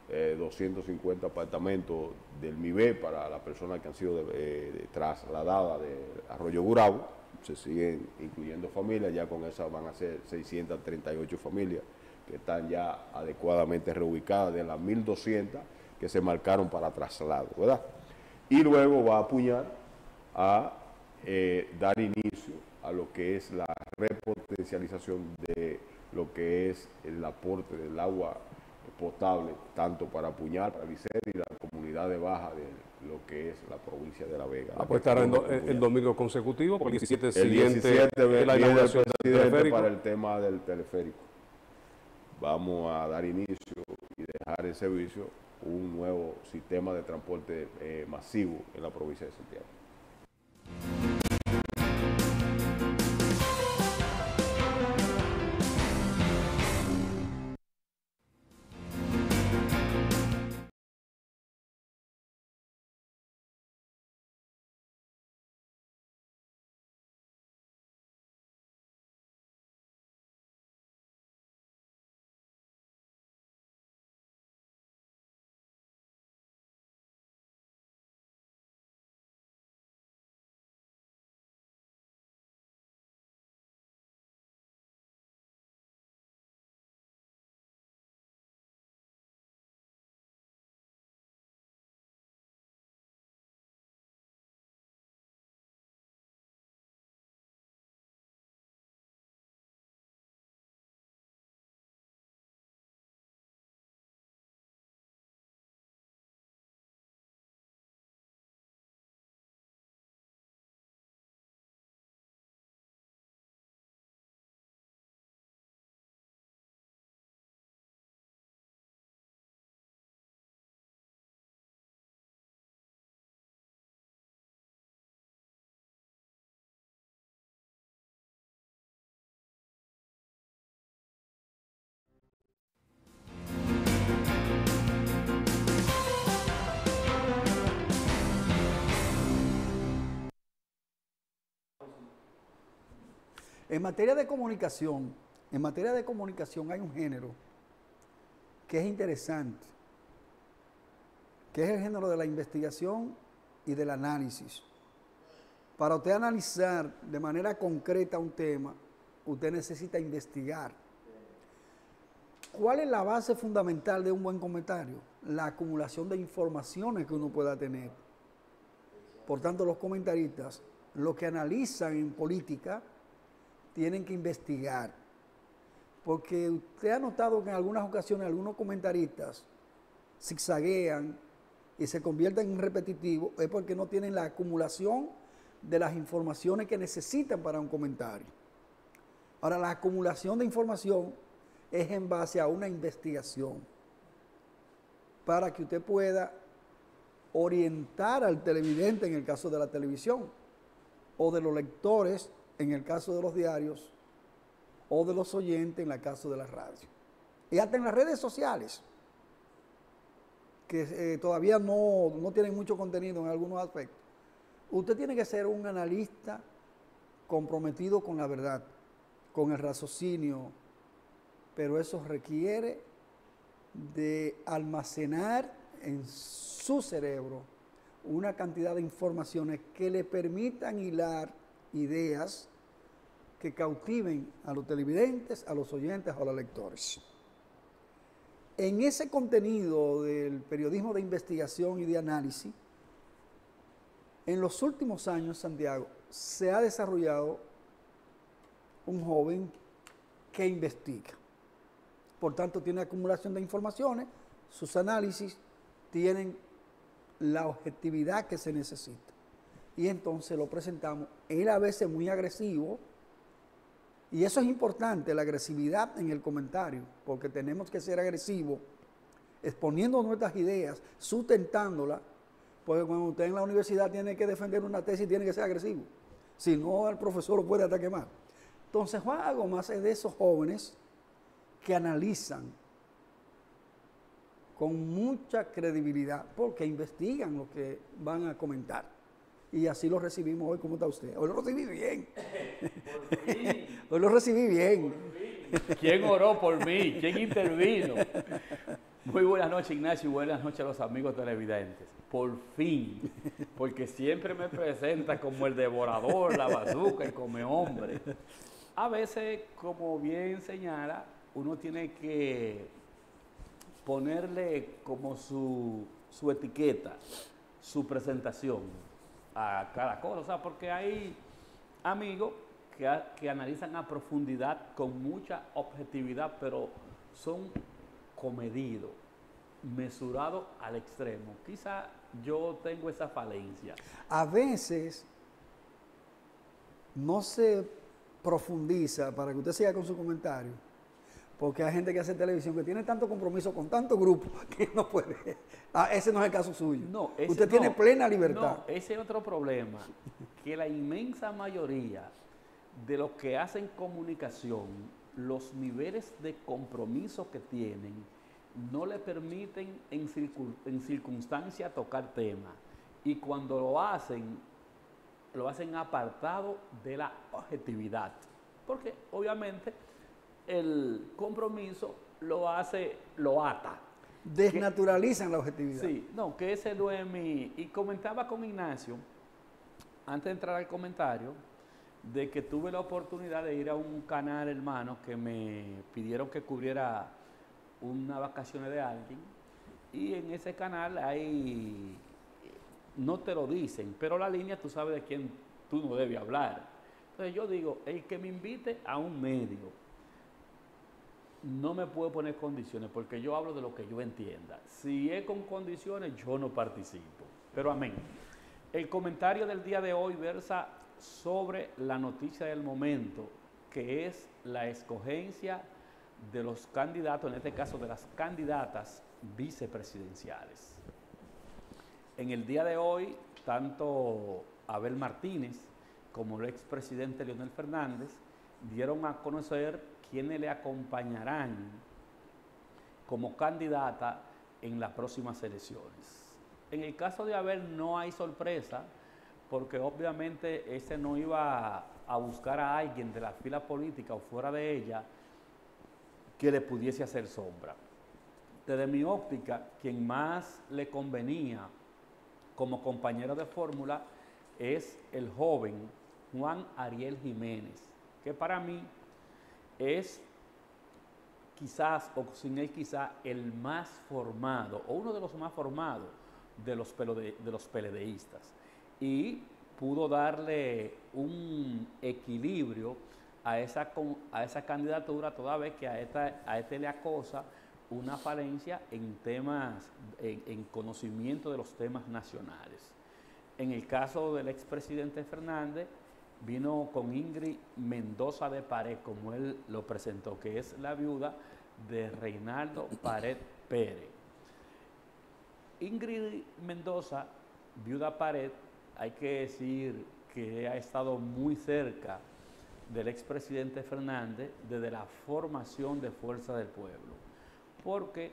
250 apartamentos del MIBE para las personas que han sido trasladadas de Arroyo Gurabo. Se siguen incluyendo familias, ya con esa van a ser 638 familias que están ya adecuadamente reubicadas de las 1.200 que se marcaron para traslado, ¿verdad? Y luego va a apuñar a dar inicio a lo que es la repotencialización de lo que es el aporte del agua potable, tanto para Puñal, para Licey y la comunidad de Baja de lo que es la provincia de La Vega. Pues estará el domingo consecutivo, porque el 17 el siguiente 17 la viene el inauguración del presidente teleférico. para el tema del teleférico. Vamos a dar inicio y dejar en servicio un nuevo sistema de transporte masivo en la provincia de Santiago. En materia de comunicación hay un género que es interesante, que es el género de la investigación y del análisis. Para usted analizar de manera concreta un tema, usted necesita investigar. ¿Cuál es la base fundamental de un buen comentario? La acumulación de informaciones que uno pueda tener. Por tanto, los comentaristas, los que analizan en política, tienen que investigar. Porque usted ha notado que en algunas ocasiones algunos comentaristas zigzaguean y se convierten en repetitivos, es porque no tienen la acumulación de las informaciones que necesitan para un comentario. Ahora, la acumulación de información es en base a una investigación para que usted pueda orientar al televidente en el caso de la televisión, o de los lectores en el caso de los diarios, o de los oyentes en el caso de la radio. Y hasta en las redes sociales, que todavía no tienen mucho contenido en algunos aspectos. Usted tiene que ser un analista comprometido con la verdad, con el raciocinio, pero eso requiere de almacenar en su cerebro una cantidad de informaciones que le permitan hilar ideas que cautiven a los televidentes, a los oyentes o a los lectores. En ese contenido del periodismo de investigación y de análisis, en los últimos años, Santiago, se ha desarrollado un joven que investiga. Por tanto, tiene acumulación de informaciones, sus análisis tienen la objetividad que se necesita. Y entonces lo presentamos. Él a veces muy agresivo, y eso es importante, la agresividad en el comentario, porque tenemos que ser agresivos, exponiendo nuestras ideas, sustentándolas, porque cuando usted en la universidad tiene que defender una tesis, tiene que ser agresivo. Si no, el profesor lo puede hasta quemar. Entonces, Juan Gómez es de esos jóvenes que analizan con mucha credibilidad, porque investigan lo que van a comentar. Y así lo recibimos hoy. ¿Cómo está usted? Hoy lo recibí bien. Hoy lo recibí bien. ¿Quién oró por mí? ¿Quién intervino? Muy buenas noches, Ignacio, y buenas noches a los amigos televidentes. Por fin, porque siempre me presenta como el devorador, la bazuca, el come hombre. A veces, como bien señala, uno tiene que ponerle como su etiqueta, su presentación a cada cosa, o sea, porque hay amigos que analizan a profundidad con mucha objetividad, pero son comedidos, mesurados al extremo. Quizá yo tengo esa falencia. A veces no se profundiza para que usted siga con su comentario, porque hay gente que hace televisión que tiene tanto compromiso con tanto grupo que no puede. Ese no es el caso suyo. No, usted tiene plena libertad. No, ese es otro problema, que la inmensa mayoría de los que hacen comunicación, los niveles de compromiso que tienen, no le permiten en circunstancia tocar temas. Y cuando lo hacen apartado de la objetividad. Porque obviamente el compromiso lo ata. Desnaturalizan la objetividad. Sí, no, que ese no es mi... Y comentaba con Ignacio, antes de entrar al comentario, de que tuve la oportunidad de ir a un canal hermano que me pidieron que cubriera unas vacaciones de alguien, y en ese canal hay, no te lo dicen, pero la línea tú sabes de quién tú no debes hablar. Entonces yo digo, el que me invite a un medio no me puede poner condiciones, porque yo hablo de lo que yo entienda. Si es con condiciones, yo no participo. Pero amén. El comentario del día de hoy versa sobre la noticia del momento, que es la escogencia de los candidatos, en este caso de las candidatas vicepresidenciales. En el día de hoy, tanto Abel Martínez como el expresidente Leonel Fernández dieron a conocer quiénes le acompañarán como candidata en las próximas elecciones. En el caso de Abel no hay sorpresa, porque obviamente ese no iba a buscar a alguien de la fila política o fuera de ella que le pudiese hacer sombra. Desde mi óptica, quien más le convenía como compañero de fórmula es el joven Juan Ariel Jiménez, que para mí es quizás, o sin él quizás, el más formado, o uno de los más formados de los PLDistas. Y pudo darle un equilibrio a esa candidatura, toda vez que a este le acosa una falencia en temas, en conocimiento de los temas nacionales. En el caso del expresidente Fernández, vino con Ingrid Mendoza de Pared, como él lo presentó, que es la viuda de Reinaldo Pared Pérez. Ingrid Mendoza, viuda Pared, hay que decir que ha estado muy cerca del expresidente Fernández desde la formación de Fuerza del Pueblo, porque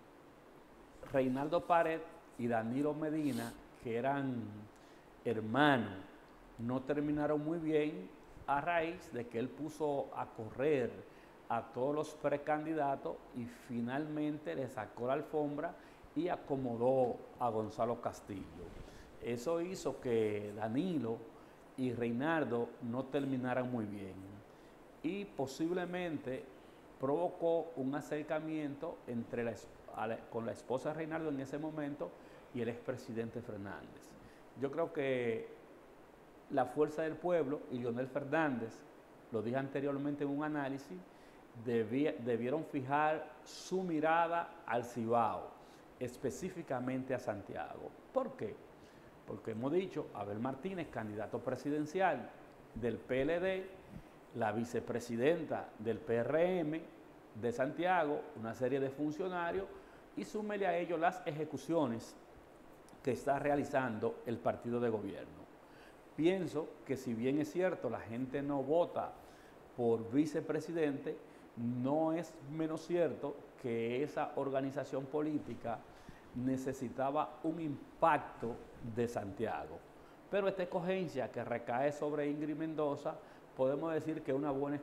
Reinaldo Pared y Danilo Medina, que eran hermanos, no terminaron muy bien a raíz de que él puso a correr a todos los precandidatos y finalmente le sacó la alfombra y acomodó a Gonzalo Castillo. Eso hizo que Danilo y Reinaldo no terminaran muy bien y posiblemente provocó un acercamiento con la esposa de Reinaldo en ese momento y el expresidente Fernández. Yo creo que la Fuerza del Pueblo y Leonel Fernández, lo dije anteriormente en un análisis, debieron fijar su mirada al Cibao, específicamente a Santiago. ¿Por qué? Porque hemos dicho, Abel Martínez, candidato presidencial del PLD, la vicepresidenta del PRM de Santiago, una serie de funcionarios, y súmele a ello las ejecuciones que está realizando el partido de gobierno. Pienso que si bien es cierto, la gente no vota por vicepresidente, no es menos cierto que esa organización política necesitaba un impacto de Santiago. Pero esta escogencia que recae sobre Ingrid Mendoza, podemos decir que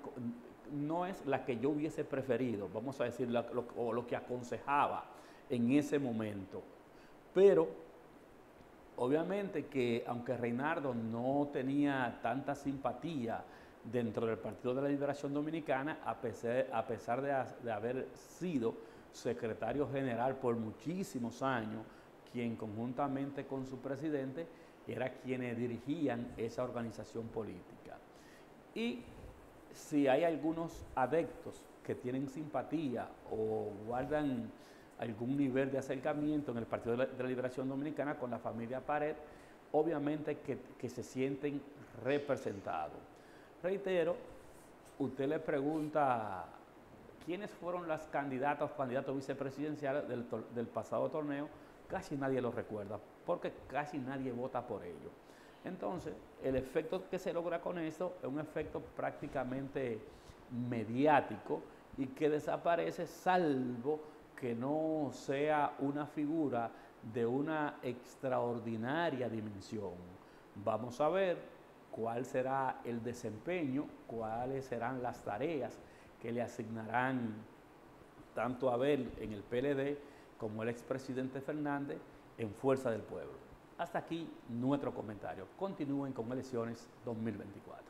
no es la que yo hubiese preferido, vamos a decir, lo que aconsejaba en ese momento. Pero obviamente que aunque Reinaldo no tenía tanta simpatía dentro del Partido de la Liberación Dominicana, a pesar de haber sido secretario general por muchísimos años, quien conjuntamente con su presidente era quienes dirigían esa organización política. Y si hay algunos adeptos que tienen simpatía o guardan algún nivel de acercamiento en el Partido de la Liberación Dominicana con la familia Pared, obviamente que se sienten representados. Reitero, usted le pregunta quiénes fueron las candidatas o candidatos vicepresidenciales del pasado torneo, casi nadie lo recuerda, porque casi nadie vota por ellos. Entonces, el efecto que se logra con esto es un efecto prácticamente mediático y que desaparece salvo que no sea una figura de una extraordinaria dimensión. Vamos a ver cuál será el desempeño, cuáles serán las tareas que le asignarán tanto a Abel en el PLD como el expresidente Fernández en Fuerza del Pueblo. Hasta aquí nuestro comentario. Continúen con elecciones 2024.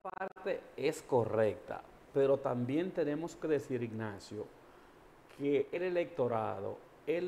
parte es correcta, pero también tenemos que decir, Ignacio, que el electorado, el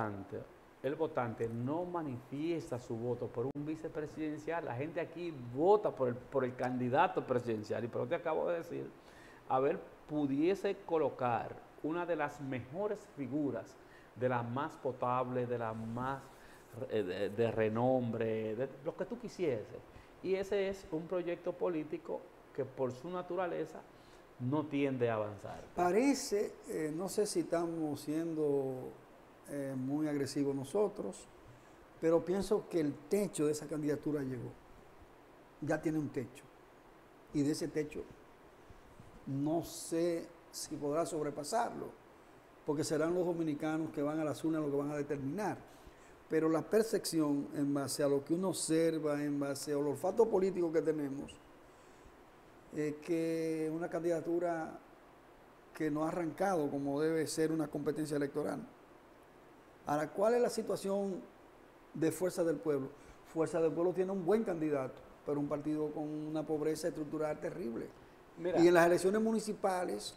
votante no manifiesta su voto por un vicepresidencial. La gente aquí vota por el candidato presidencial. Y por lo que acabo de decir, a ver, pudiese colocar una de las mejores figuras, de las más potables, de las más de renombre, de lo que tú quisieses. Y ese es un proyecto político que por su naturaleza no tiende a avanzar. Parece, no sé si estamos siendo muy agresivos nosotros, pero pienso que el techo de esa candidatura llegó. Ya tiene un techo. Y de ese techo no sé si podrá sobrepasarlo, porque serán los dominicanos que van a las urnas los que van a determinar. Pero la percepción en base a lo que uno observa, en base al olfato político que tenemos, es que una candidatura que no ha arrancado como debe ser una competencia electoral. Ahora, ¿cuál es la situación de Fuerza del Pueblo? Fuerza del Pueblo tiene un buen candidato, pero un partido con una pobreza estructural terrible. Mira, y en las elecciones municipales,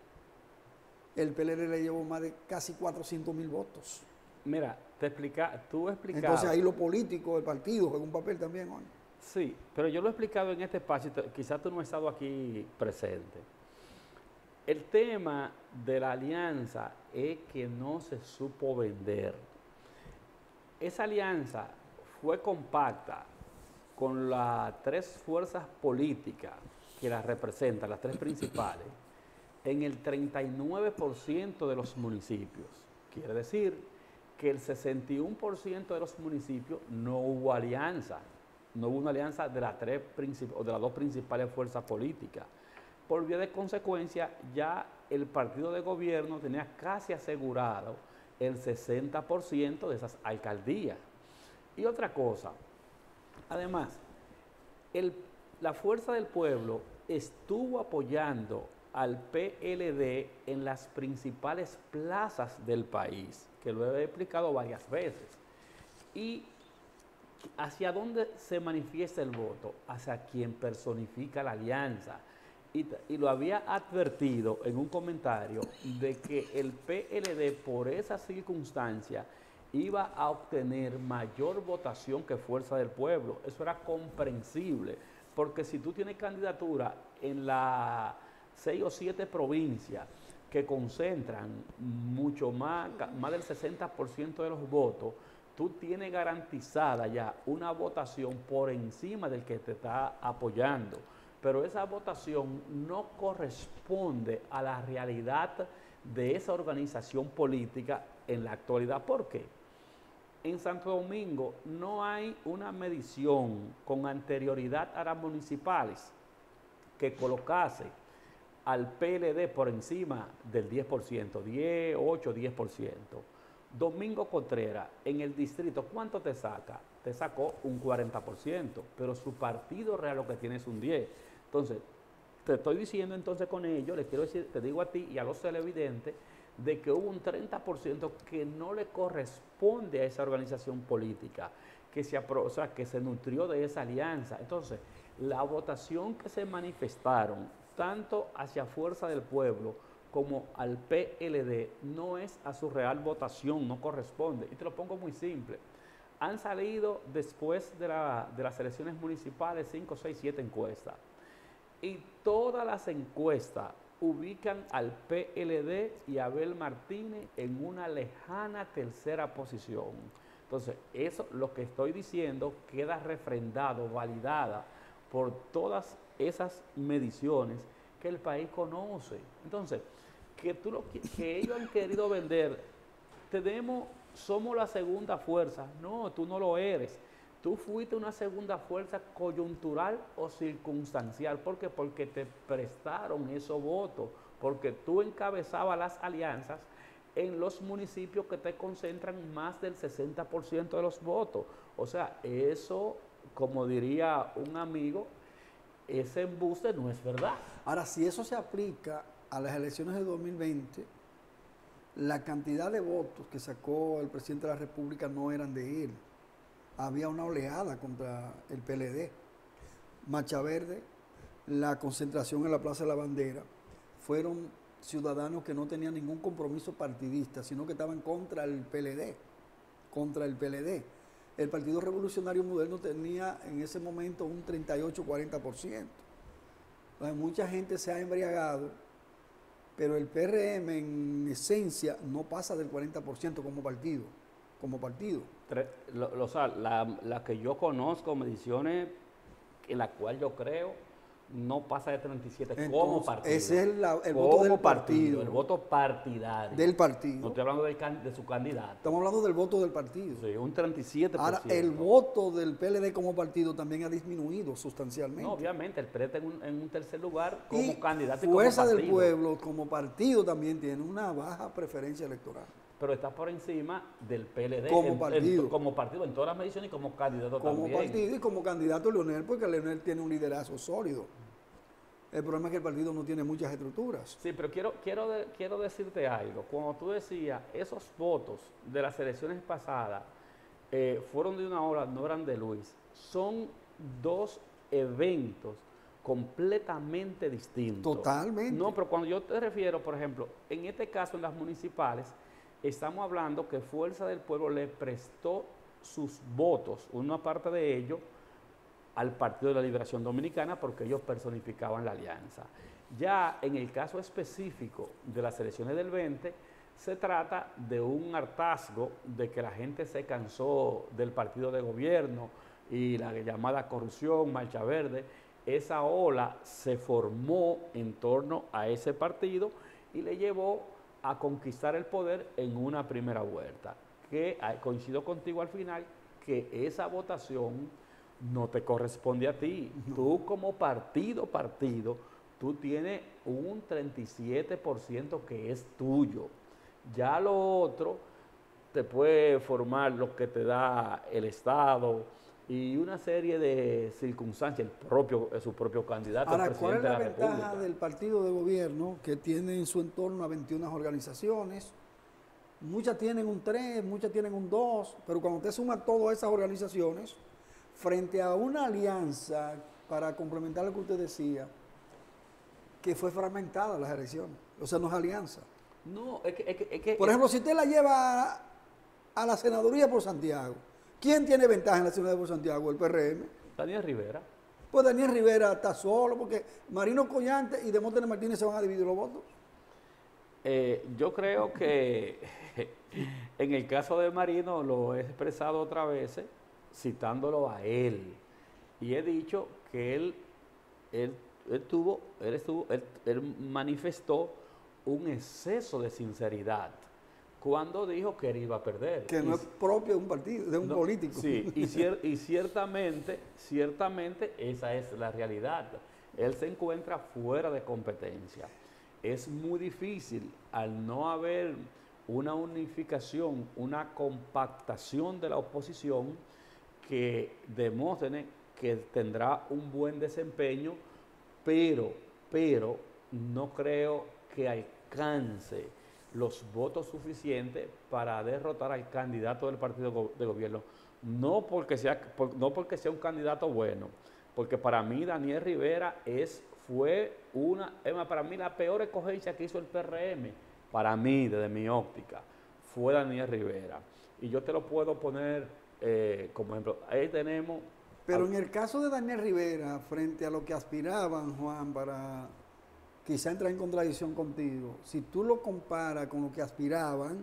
el PLD le llevó más de casi 400,000 votos. Mira, tú explicabas. Entonces ahí lo político del partido juega un papel también, Juan. Sí, pero yo lo he explicado en este espacio, quizás tú no has estado aquí presente. El tema de la alianza es que no se supo vender. Esa alianza fue compacta con las tres fuerzas políticas que las representan, las tres principales, en el 39% de los municipios. Quiere decir que el 61% de los municipios no hubo alianza. No hubo una alianza de las dos principales fuerzas políticas. Por vía de consecuencia, ya el partido de gobierno tenía casi asegurado el 60% de esas alcaldías. Y otra cosa, además, la Fuerza del Pueblo estuvo apoyando al PLD en las principales plazas del país, que lo he explicado varias veces. Y ¿hacia dónde se manifiesta el voto? Hacia quien personifica la alianza. Y lo había advertido en un comentario de que el PLD por esa circunstancia iba a obtener mayor votación que Fuerza del Pueblo. Eso era comprensible, porque si tú tienes candidatura en las 6 o 7 provincias que concentran mucho más del 60% de los votos, tú tienes garantizada ya una votación por encima del que te está apoyando. Pero esa votación no corresponde a la realidad de esa organización política en la actualidad. ¿Por qué? En Santo Domingo no hay una medición con anterioridad a las municipales que colocase al PLD por encima del 10%, 10, 8, 10%. Domingo Contreras, en el distrito, ¿cuánto te saca? Te sacó un 40%, pero su partido real lo que tiene es un 10%. Entonces, te estoy diciendo entonces con ello, les quiero decir, te digo a ti y a los televidentes, de que hubo un 30% que no le corresponde a esa organización política, que se nutrió de esa alianza. Entonces, la votación que se manifestaron, tanto hacia Fuerza del Pueblo como al PLD, no es a su real votación, no corresponde. Y te lo pongo muy simple. Han salido después de las elecciones municipales 5, 6, 7 encuestas. Y todas las encuestas ubican al PLD y a Abel Martínez en una lejana tercera posición. Entonces, eso, lo que estoy diciendo, queda refrendado, validada por todas esas mediciones que el país conoce. Entonces, que ellos han querido vender, somos la segunda fuerza. No, tú no lo eres. Tú fuiste una segunda fuerza coyuntural o circunstancial. ¿Por qué? Porque te prestaron esos votos, porque tú encabezabas las alianzas en los municipios que te concentran más del 60% de los votos. O sea, eso, como diría un amigo, ese embuste no es verdad. Ahora, si eso se aplica a las elecciones de 2020, la cantidad de votos que sacó el presidente de la República no eran de él. Había una oleada contra el PLD. Macha Verde la concentración en la Plaza de la Bandera, fueron ciudadanos que no tenían ningún compromiso partidista, sino que estaban contra el PLD, contra el PLD. El Partido Revolucionario Moderno tenía en ese momento un 38-40%. Entonces, mucha gente se ha embriagado, pero el PRM en esencia no pasa del 40% como partido. O sea, la que yo conozco, mediciones en la cual yo creo, no pasa de 37 como partido. Ese es el voto del partido. El voto partidario. Del partido. No estoy hablando de su candidato. Estamos hablando del voto del partido. Sí, un 37%. Ahora, el voto del PLD como partido también ha disminuido sustancialmente. No, obviamente, el PLD está en un tercer lugar como y candidato y como Fuerza partido. del Pueblo como partido también tiene una baja preferencia electoral. Pero está por encima del PLD como partido en todas las mediciones y como candidato como también. Partido y como candidato Leonel, porque Leonel tiene un liderazgo sólido. El problema es que el partido no tiene muchas estructuras. Sí, pero quiero decirte algo. Cuando tú decías, esos votos de las elecciones pasadas fueron de una hora, no eran de Luis. Son dos eventos completamente distintos. Totalmente. No, pero cuando yo te refiero, por ejemplo, en este caso en las municipales, estamos hablando que Fuerza del Pueblo le prestó sus votos, una parte de ellos, al Partido de la Liberación Dominicana porque ellos personificaban la alianza. Ya en el caso específico de las elecciones del 20, se trata de un hartazgo de que la gente se cansó del partido de gobierno y la llamada corrupción, marcha verde. Esa ola se formó en torno a ese partido y le llevó a conquistar el poder en una primera vuelta. Que coincido contigo al final que esa votación no te corresponde a ti. No. Tú como partido, tú tienes un 37% que es tuyo. Ya lo otro te puede formar lo que te da el Estado y una serie de circunstancias, su propio candidato. Ahora, ¿cuál es la ventaja del partido de gobierno que tiene en su entorno a 21 organizaciones? Muchas tienen un 3, muchas tienen un 2, pero cuando usted suma todas esas organizaciones, frente a una alianza, para complementar lo que usted decía, que fue fragmentada las elecciones, o sea, no es alianza. No, es que por ejemplo, si usted la lleva a la senaduría por Santiago, ¿quién tiene ventaja en la senaduría por Santiago? El PRM. Daniel Rivera. Pues Daniel Rivera está solo, porque Marino Collante y Demóstenes Martínez se van a dividir los votos. Yo creo que en el caso de Marino lo he expresado otras veces, citándolo a él, y he dicho que él manifestó un exceso de sinceridad cuando dijo que él iba a perder. Que no es propio de un partido, de un político. Sí, y ciertamente esa es la realidad. Él se encuentra fuera de competencia. Es muy difícil, al no haber una unificación, una compactación de la oposición, que Demóstenes que tendrá un buen desempeño, pero no creo que alcance los votos suficientes para derrotar al candidato del partido de gobierno. No porque sea un candidato bueno, porque para mí Daniel Rivera para mí la peor escogencia que hizo el PRM, para mí, desde mi óptica, fue Daniel Rivera. Y yo te lo puedo poner como ejemplo. Ahí tenemos... Pero en el caso de Daniel Rivera, frente a lo que aspiraban, Juan, para quizá entrar en contradicción contigo, si tú lo comparas con lo que aspiraban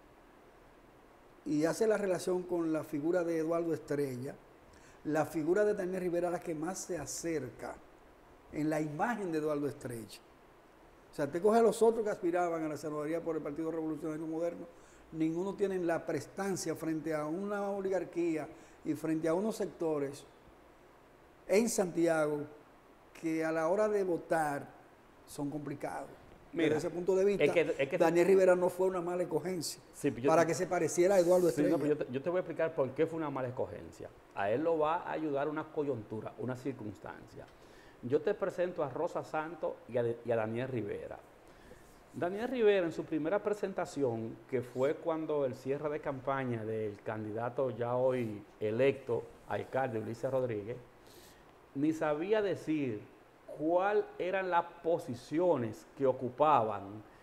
y haces la relación con la figura de Eduardo Estrella, la figura de Daniel Rivera es la que más se acerca en la imagen de Eduardo Estrella. O sea, te coges a los otros que aspiraban a la senaduría por el Partido Revolucionario Moderno, ninguno tiene la prestancia frente a una oligarquía y frente a unos sectores en Santiago que a la hora de votar son complicados. Mira, desde ese punto de vista, Daniel Rivera no fue una mala escogencia para que se pareciera a Eduardo Estrella. No, yo te voy a explicar por qué fue una mala escogencia. A él lo va a ayudar una coyuntura, una circunstancia. Yo te presento a Rosa Santos y a Daniel Rivera. Daniel Rivera, en su primera presentación, que fue cuando el cierre de campaña del candidato ya hoy electo alcalde Ulises Rodríguez, ni sabía decir cuáles eran las posiciones que ocupaban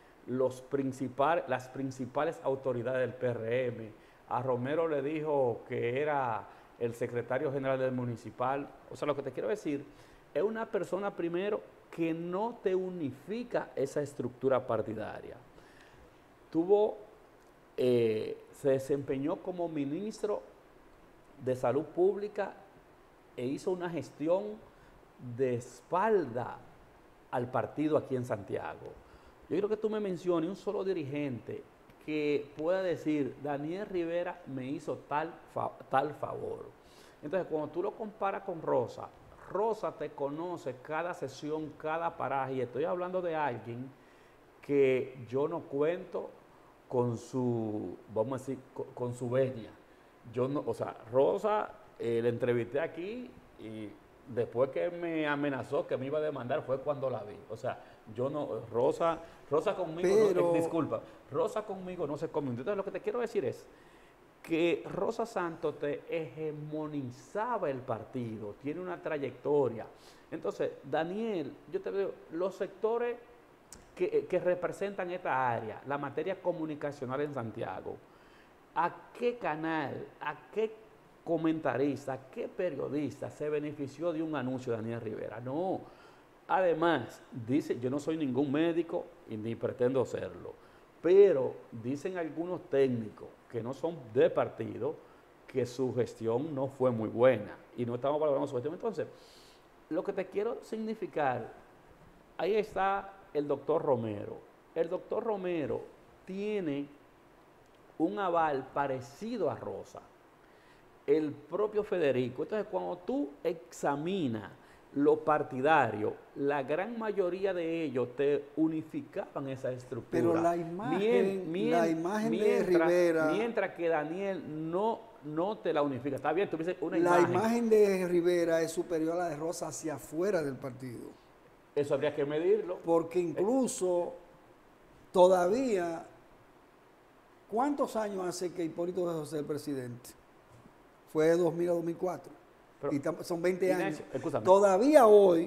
las principales autoridades del PRM. A Romero le dijo que era el secretario general del municipal. O sea, lo que te quiero decir, es una persona primero que no te unifica esa estructura partidaria. Se desempeñó como ministro de Salud Pública e hizo una gestión de espalda al partido aquí en Santiago. Yo creo que tú me menciones un solo dirigente que pueda decir, Daniel Rivera me hizo tal favor. Entonces, cuando tú lo comparas con Rosa, Rosa te conoce cada sesión, cada paraje, y estoy hablando de alguien que yo no cuento con su, vamos a decir, con su venia. Yo no, o sea, Rosa, la entrevisté aquí y después que me amenazó que me iba a demandar fue cuando la vi. O sea, yo no, Rosa conmigo, Pero, disculpa, Rosa conmigo no se come. Entonces lo que te quiero decir es que Rosa Santos te hegemonizaba el partido, tiene una trayectoria. Entonces, Daniel, yo te veo, los sectores que representan esta área, la materia comunicacional en Santiago, ¿a qué canal, a qué comentarista, a qué periodista se benefició de un anuncio de Daniel Rivera? No. Además, dice, yo no soy ningún médico y ni pretendo serlo, pero dicen algunos técnicos que no son de partido que su gestión no fue muy buena y no estamos valorando su gestión. Entonces, lo que te quiero significar, ahí está el doctor Romero. El doctor Romero tiene un aval parecido a Rosa, el propio Federico. Entonces, cuando tú examinas lo partidario, la gran mayoría de ellos te unificaban esa estructura. Pero la imagen, de Rivera... Mientras que Daniel no te la unifica. Está bien, tú dices una la imagen. La imagen de Rivera es superior a la de Rosa hacia afuera del partido. Eso habría que medirlo. Porque incluso todavía, ¿cuántos años hace que Hipólito dejó de ser presidente? Fue de 2000 a 2004. Y son 20 años. Escúchame. Todavía hoy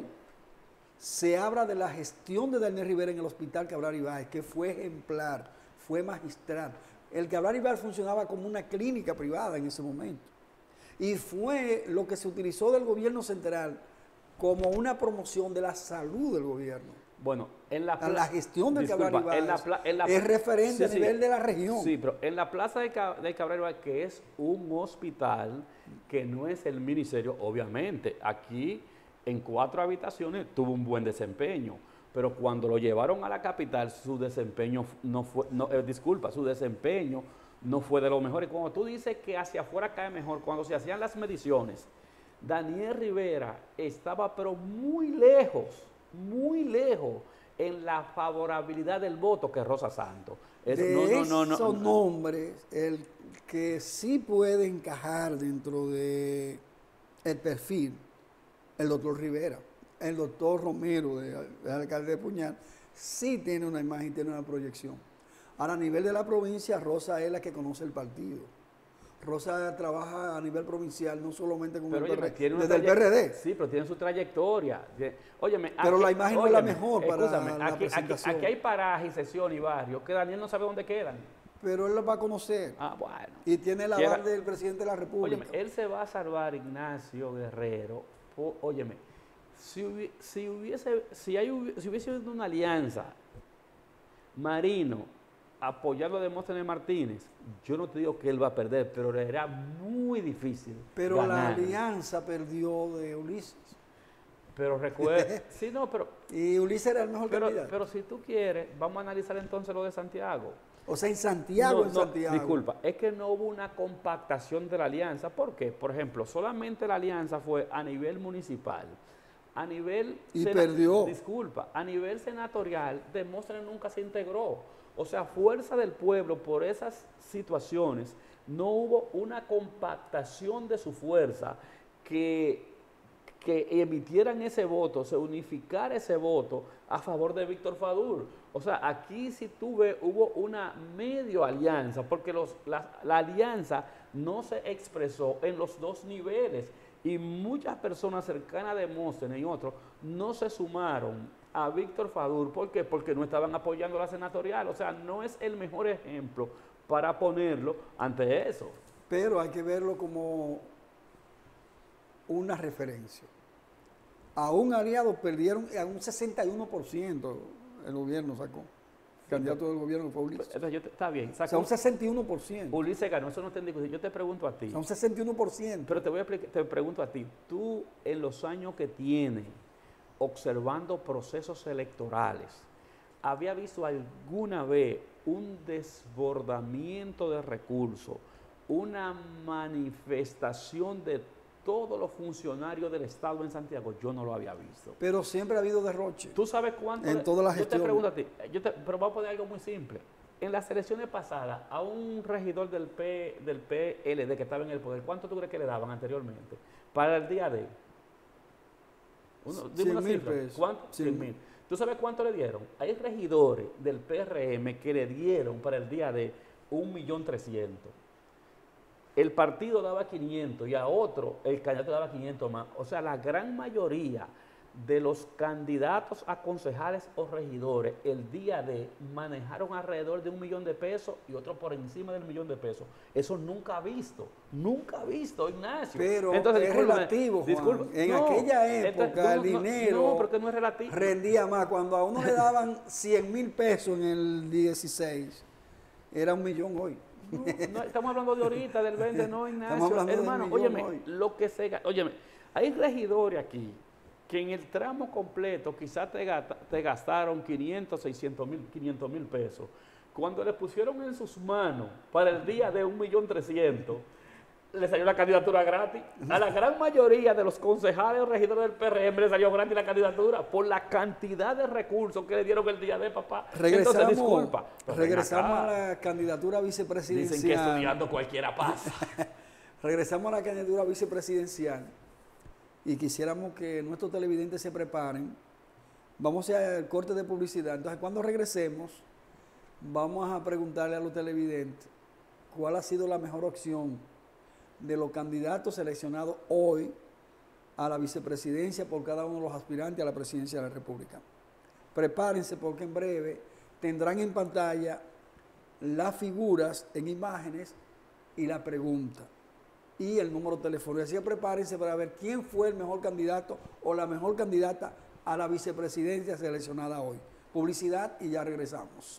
se habla de la gestión de Daniel Rivera en el Hospital Cabral Ibáez, que fue ejemplar, fue magistral. El Cabral Ibáez funcionaba como una clínica privada en ese momento. Y fue lo que se utilizó del gobierno central como una promoción de la salud del gobierno. Bueno, en la gestión del Cabral Ibáez es referente a nivel de la región. Sí, pero en la plaza de Cabral Ibáez, que es un hospital, que no es el ministerio, obviamente, aquí en 4 habitaciones tuvo un buen desempeño, pero cuando lo llevaron a la capital, su desempeño su desempeño no fue de lo mejor. Y cuando tú dices que hacia afuera cae mejor, cuando se hacían las mediciones, Daniel Rivera estaba pero muy lejos en la favorabilidad del voto que Rosa Santos. Esos nombres, el que sí puede encajar dentro de el perfil, el doctor Rivera, el doctor Romero, el alcalde de Puñal, sí tiene una imagen, tiene una proyección. Ahora, a nivel de la provincia, Rosa es la que conoce el partido. Rosa trabaja a nivel provincial, no solamente con desde el PRD. Sí, pero tiene su trayectoria. Óyeme, pero la imagen no es la mejor para la presentación. Aquí hay parajes, sesión y barrios que Daniel no sabe dónde quedan. Pero él los va a conocer. Bueno. Y tiene el aval del presidente de la República. Óyeme, él se va a salvar, Ignacio Guerrero. Óyeme, si hubiese una alianza, Marino apoyarlo a Demóstenes Martínez, yo no te digo que él va a perder, pero le era muy difícil. Pero ganar. La alianza perdió de Ulises. Pero recuerda, sí, no, pero... Y Ulises era el mejor candidato. Pero si tú quieres, vamos a analizar entonces lo de Santiago. O sea, en Santiago, Santiago. Disculpa, es que no hubo una compactación de la alianza. ¿Por qué? Por ejemplo, solamente la alianza fue a nivel municipal. A nivel... Y perdió. Disculpa, a nivel senatorial, Demóstenes nunca se integró. O sea, fuerza del pueblo, por esas situaciones, no hubo una compactación de su fuerza que emitieran ese voto, se unificara ese voto a favor de Víctor Fadur. O sea, aquí si tú ves, hubo una medio alianza, porque la alianza no se expresó en los 2 niveles. Y muchas personas cercanas a Demóstenes y otros no se sumaron a Víctor Fadur. ¿Por qué? Porque no estaban apoyando la senatorial. O sea, no es el mejor ejemplo para ponerlo ante eso. Pero hay que verlo como una referencia. A un aliado perdieron a un 61%, el gobierno sacó. El candidato del gobierno fue Ulises. Entonces, está bien. O sea, un 61%. Ulises ganó, eso no te digo. Yo te pregunto a ti. O sea, un 61%. Pero te pregunto a ti. Tú, en los años que tienes observando procesos electorales, ¿había visto alguna vez un desbordamiento de recursos, una manifestación de todos los funcionarios del Estado en Santiago? Yo no lo había visto. Pero siempre ha habido derroche. ¿Tú sabes cuánto? En todas las Yo te gestiones. pregunto a ti, pero voy a poner algo muy simple. En las elecciones pasadas, a un regidor del PLD que estaba en el poder, ¿cuánto tú crees que le daban anteriormente? Para el día de... Dime una 100.000 cifra. pesos. ¿Cuánto? 100.000. 100.000. ¿Tú sabes cuánto le dieron? Hay regidores del PRM que le dieron para el día de 1.300.000. El partido daba 500 y a otro el candidato daba 500 más. O sea, la gran mayoría de los candidatos a concejales o regidores el día de manejaron alrededor de 1 millón de pesos y otros por encima del 1 millón de pesos. Eso nunca ha visto, Ignacio. Pero entonces, es relativo, Juan. En aquella época el dinero porque no es relativo. rendía más. Cuando a uno le daban 100.000 pesos en el 16, era 1 millón hoy. No, estamos hablando de ahorita, del 20, no, Ignacio. Hermano, óyeme, óyeme, hay regidores aquí que en el tramo completo quizás te gastaron 500, 500 mil pesos. Cuando le pusieron en sus manos para el día de 1.300.000, le salió la candidatura gratis. A la gran mayoría de los concejales o regidores del PRM le salió gratis la candidatura por la cantidad de recursos que le dieron el día de papá. Entonces, disculpa. Regresamos a la candidatura vicepresidencial. Dicen que estudiando cualquiera pasa. Regresamos a la candidatura vicepresidencial y quisiéramos que nuestros televidentes se preparen. Vamos a hacer el corte de publicidad. Entonces, cuando regresemos, vamos a preguntarle a los televidentes cuál ha sido la mejor opción de los candidatos seleccionados hoy a la vicepresidencia por cada uno de los aspirantes a la presidencia de la República. Prepárense porque en breve tendrán en pantalla las figuras en imágenes y la pregunta y el número telefónico. Así que prepárense para ver quién fue el mejor candidato o la mejor candidata a la vicepresidencia seleccionada hoy. Publicidad y ya regresamos.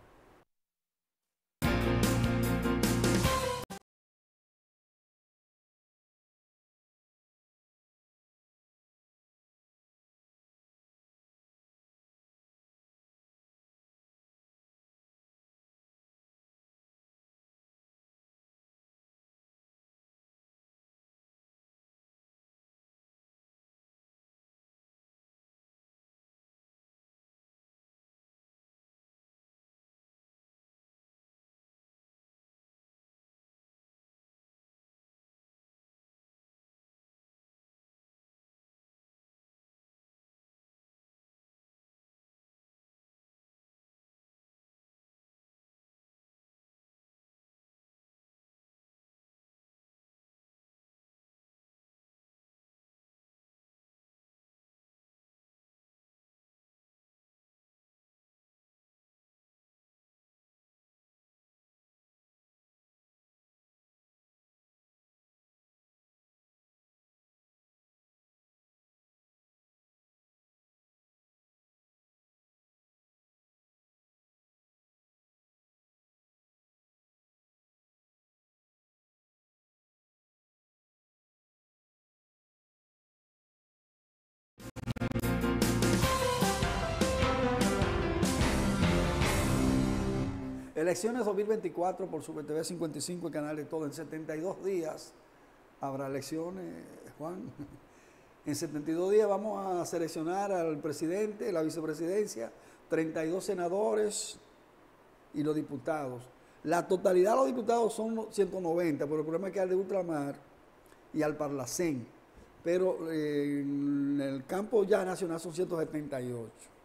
Elecciones 2024 por SuperTV 55, el canal de todo. En 72 días habrá elecciones, Juan. En 72 días vamos a seleccionar al presidente, la vicepresidencia, 32 senadores y los diputados. La totalidad de los diputados son 190, pero el problema es que al de ultramar y al Parlacén. Pero en el campo ya nacional son 178.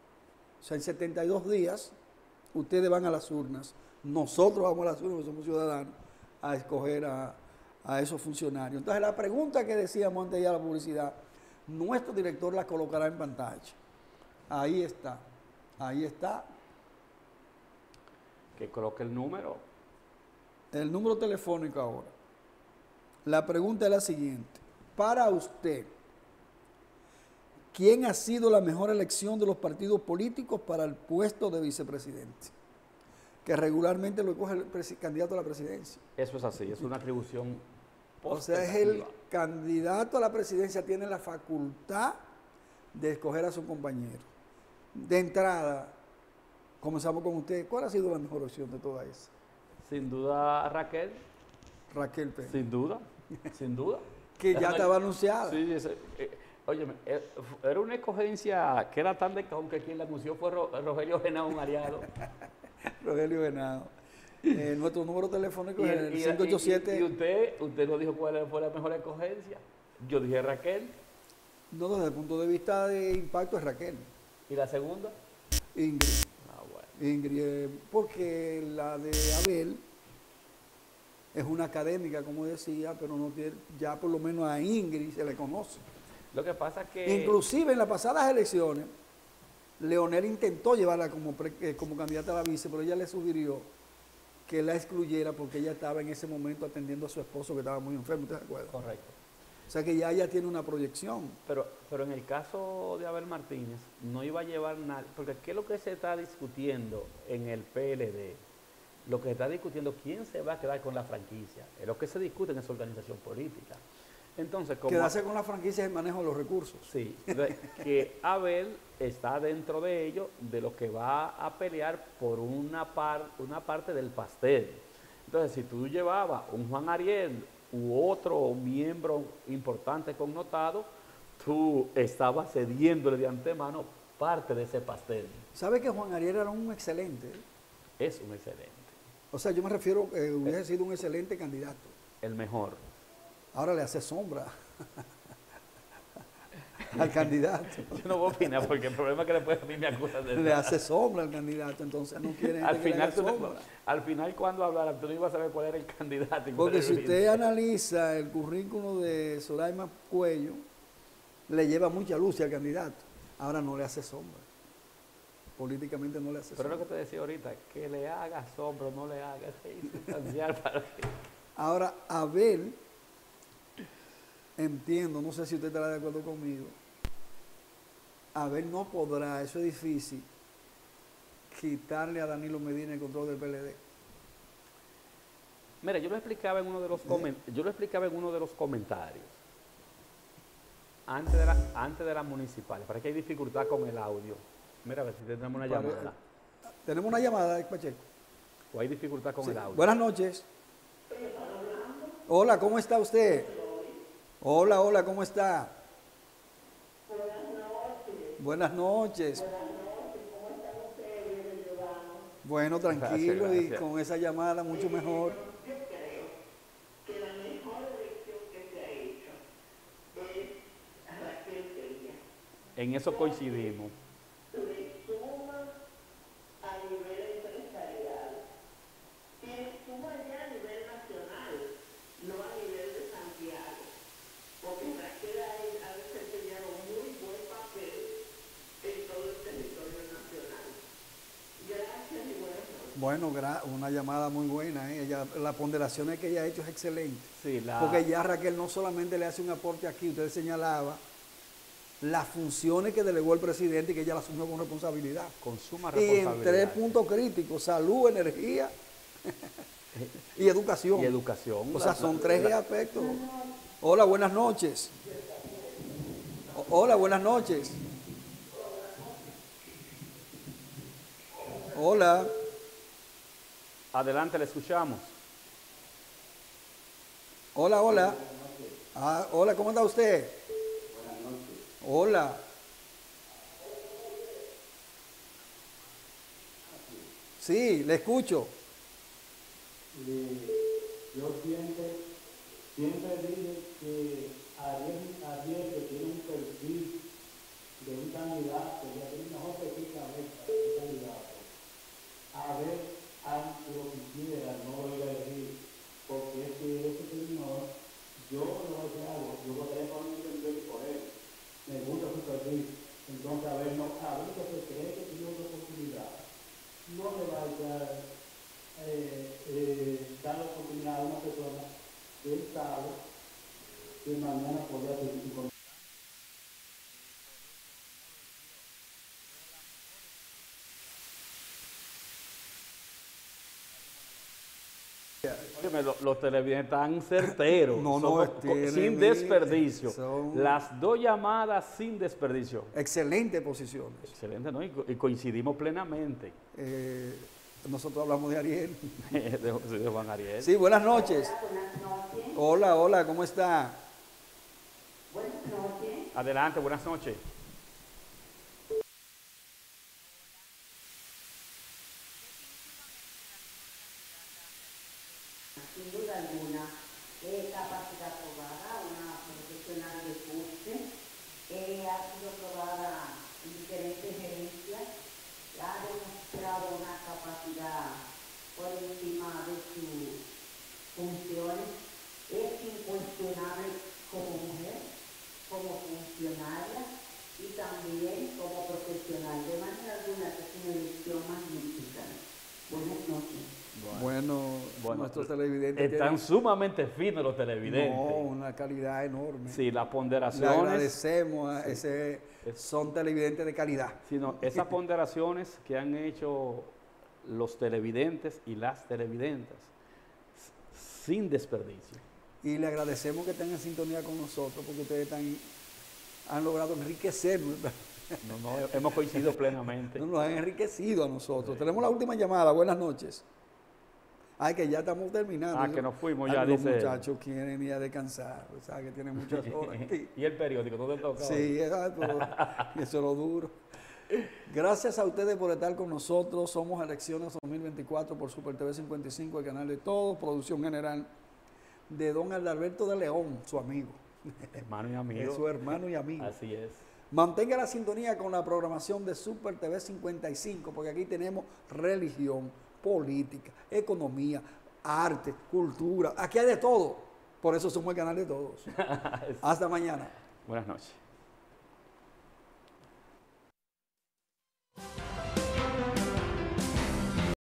O sea, en 72 días ustedes van a las urnas. Nosotros vamos a las urnas, somos ciudadanos, a escoger a esos funcionarios. Entonces, la pregunta que decíamos antes ya de la publicidad, Nuestro director la colocará en pantalla. Ahí está. Ahí está. Que coloque el número. El número telefónico ahora. La pregunta es la siguiente. Para usted, ¿quién ha sido la mejor elección de los partidos políticos para el puesto de vicepresidente? Que regularmente lo coge el candidato a la presidencia. Eso es así, es una atribución. O sea, es el candidato a la presidencia, tiene la facultad de escoger a su compañero. De entrada, comenzamos con usted. ¿Cuál ha sido la mejor opción de toda esa? Sin duda, Raquel. Raquel Pérez. Sin duda, sin duda. Que ya estaba anunciada. Sí, óyeme, era una escogencia que era tan de cajón que quien la anunció fue Rogelio Genao, un aliado. Rogelio Venado. Nuestro número telefónico es el 587. ¿Y usted no dijo cuál fue la mejor escogencia? Yo dije Raquel. No, desde el punto de vista de impacto es Raquel. ¿Y la segunda? Ingrid. Ah, bueno. Ingrid, porque la de Abel es una académica, como decía, pero no tiene, ya por lo menos a Ingrid se le conoce. Lo que pasa es que... Inclusive en las pasadas elecciones, Leonel intentó llevarla como candidata a la vice, pero ella le sugirió que la excluyera porque ella estaba en ese momento atendiendo a su esposo que estaba muy enfermo, ¿te acuerdas? Correcto. O sea que ya ella tiene una proyección. Pero en el caso de Abel Martínez, no iba a llevar nada, porque ¿qué es lo que se está discutiendo en el PLD? Lo que se está discutiendo, ¿quién se va a quedar con la franquicia? Es lo que se discute en esa organización política. Entonces, como... Quedarse con la franquicia es el manejo de los recursos. Sí, que Abel está dentro de ello, de lo que va a pelear por una parte del pastel. Entonces, si tú llevabas un Juan Ariel u otro miembro importante connotado, tú estabas cediéndole de antemano parte de ese pastel. ¿Sabe que Juan Ariel era un excelente? Es un excelente. O sea, yo me refiero que hubiese sido un excelente candidato. El mejor. Ahora le hace sombra al candidato. Yo no voy a opinar porque el problema es que después a mí me acusan de Le hace sombra al candidato, entonces no quiere al final cuando hablara tú no ibas a saber cuál era el candidato. Porque si usted analiza el currículo de Soraima Cuello, le lleva mucha luz al candidato. Ahora no le hace sombra. Políticamente no le hace Pero sombra. lo que te decía ahorita, que le haga sombra o no le haga, es sustancial para que... Ahora, Abel, entiendo, no sé si usted estará de acuerdo conmigo, Abel no podrá, eso es difícil, quitarle a Danilo Medina el control del PLD. Mira, yo lo explicaba en uno de los comentarios, antes de las municipales, para que hay dificultad con el audio. Mira, a ver si tenemos una llamada. Tenemos una llamada, Pacheco. O hay dificultad con el audio. Buenas noches. Hola, ¿cómo está usted? Hola, hola, ¿cómo está? Buenas noches. ¿Cómo están ustedes, Giovanni? Bueno, tranquilo, Gracias. y con esa llamada mucho mejor. Yo creo que la mejor elección que se ha hecho es Raquel Peña. En eso coincidimos. Le suma a nivel empresarial, le suma ya a nivel nacional, no a nivel de Santiago, porque Raquel ha desempeñado muy buen papel en todo el territorio nacional. Gracias y buenas noches. Bueno, una llamada muy buena, ¿eh? La ponderación que ella ha hecho es excelente. Sí, Porque ya Raquel no solamente le hace un aporte aquí, usted señalaba las funciones que delegó el presidente y que ella las asumió con responsabilidad. con suma Y en responsabilidad. 3 puntos críticos: salud, energía y educación. Y educación. O sea, son 3 aspectos. Hola, buenas noches. Hola, buenas noches. Hola. Adelante, le escuchamos. Hola, hola. Hola, ¿cómo está usted? Hola. Sí, le escucho. Yo siempre dije que Ariel que tiene un perfil de un candidato, ya tiene mejor perfil que Abel para un candidato. Abel, aunque lo quisiera, no lo iba a elegir, porque es que ese señor, yo no lo hago, yo votaré por él, que mañana podría seguir con Óyeme, los televidentes tan certeros. No, tienen, sin desperdicio. son- Las dos llamadas sin desperdicio. Excelentes posiciones. Excelente, ¿no? Y coincidimos plenamente. Nosotros hablamos de Ariel. de Juan Ariel. Sí, buenas noches. Buenas noches. Hola, hola, ¿cómo está? Buenas noches. Adelante, buenas noches. Sin duda alguna, capacidad probada, una profesional de fuste, ha sido probada en diferentes gerencias, ha demostrado una capacidad por encima de sus funciones, es incuestionable como mujer, como funcionaria y también como profesional, de manera alguna que es una elección magnífica. Buenas noches. Bueno, nuestros televidentes Están tienen- sumamente finos los televidentes. No, una calidad enorme. Sí, las Le ponderaciones. agradecemos a son televidentes de calidad. Sino esas ponderaciones que han hecho los televidentes y las televidentes, sin desperdicio. Y le agradecemos que estén en sintonía con nosotros porque ustedes han logrado enriquecernos. Hemos coincidido plenamente. Nos han enriquecido a nosotros. Tenemos la última llamada. Buenas noches. Ay, que ya estamos terminando. Que nos fuimos ya, Los dice él. muchachos quieren ir a descansar. O sea, que tienen muchas horas aquí. Y el periódico, ¿no te toca? Sí, exacto. Y eso es lo duro. Gracias a ustedes por estar con nosotros. Somos Elecciones 2024 por Super TV 55, el canal de todos. Producción general de don Adalberto de León, su amigo. Hermano y amigo. Es su hermano y amigo. Así es. Mantenga la sintonía con la programación de Super TV 55, porque aquí tenemos religión, política, economía, arte, cultura. Aquí hay de todo. Por eso somos el canal de todos. Hasta mañana. Buenas noches.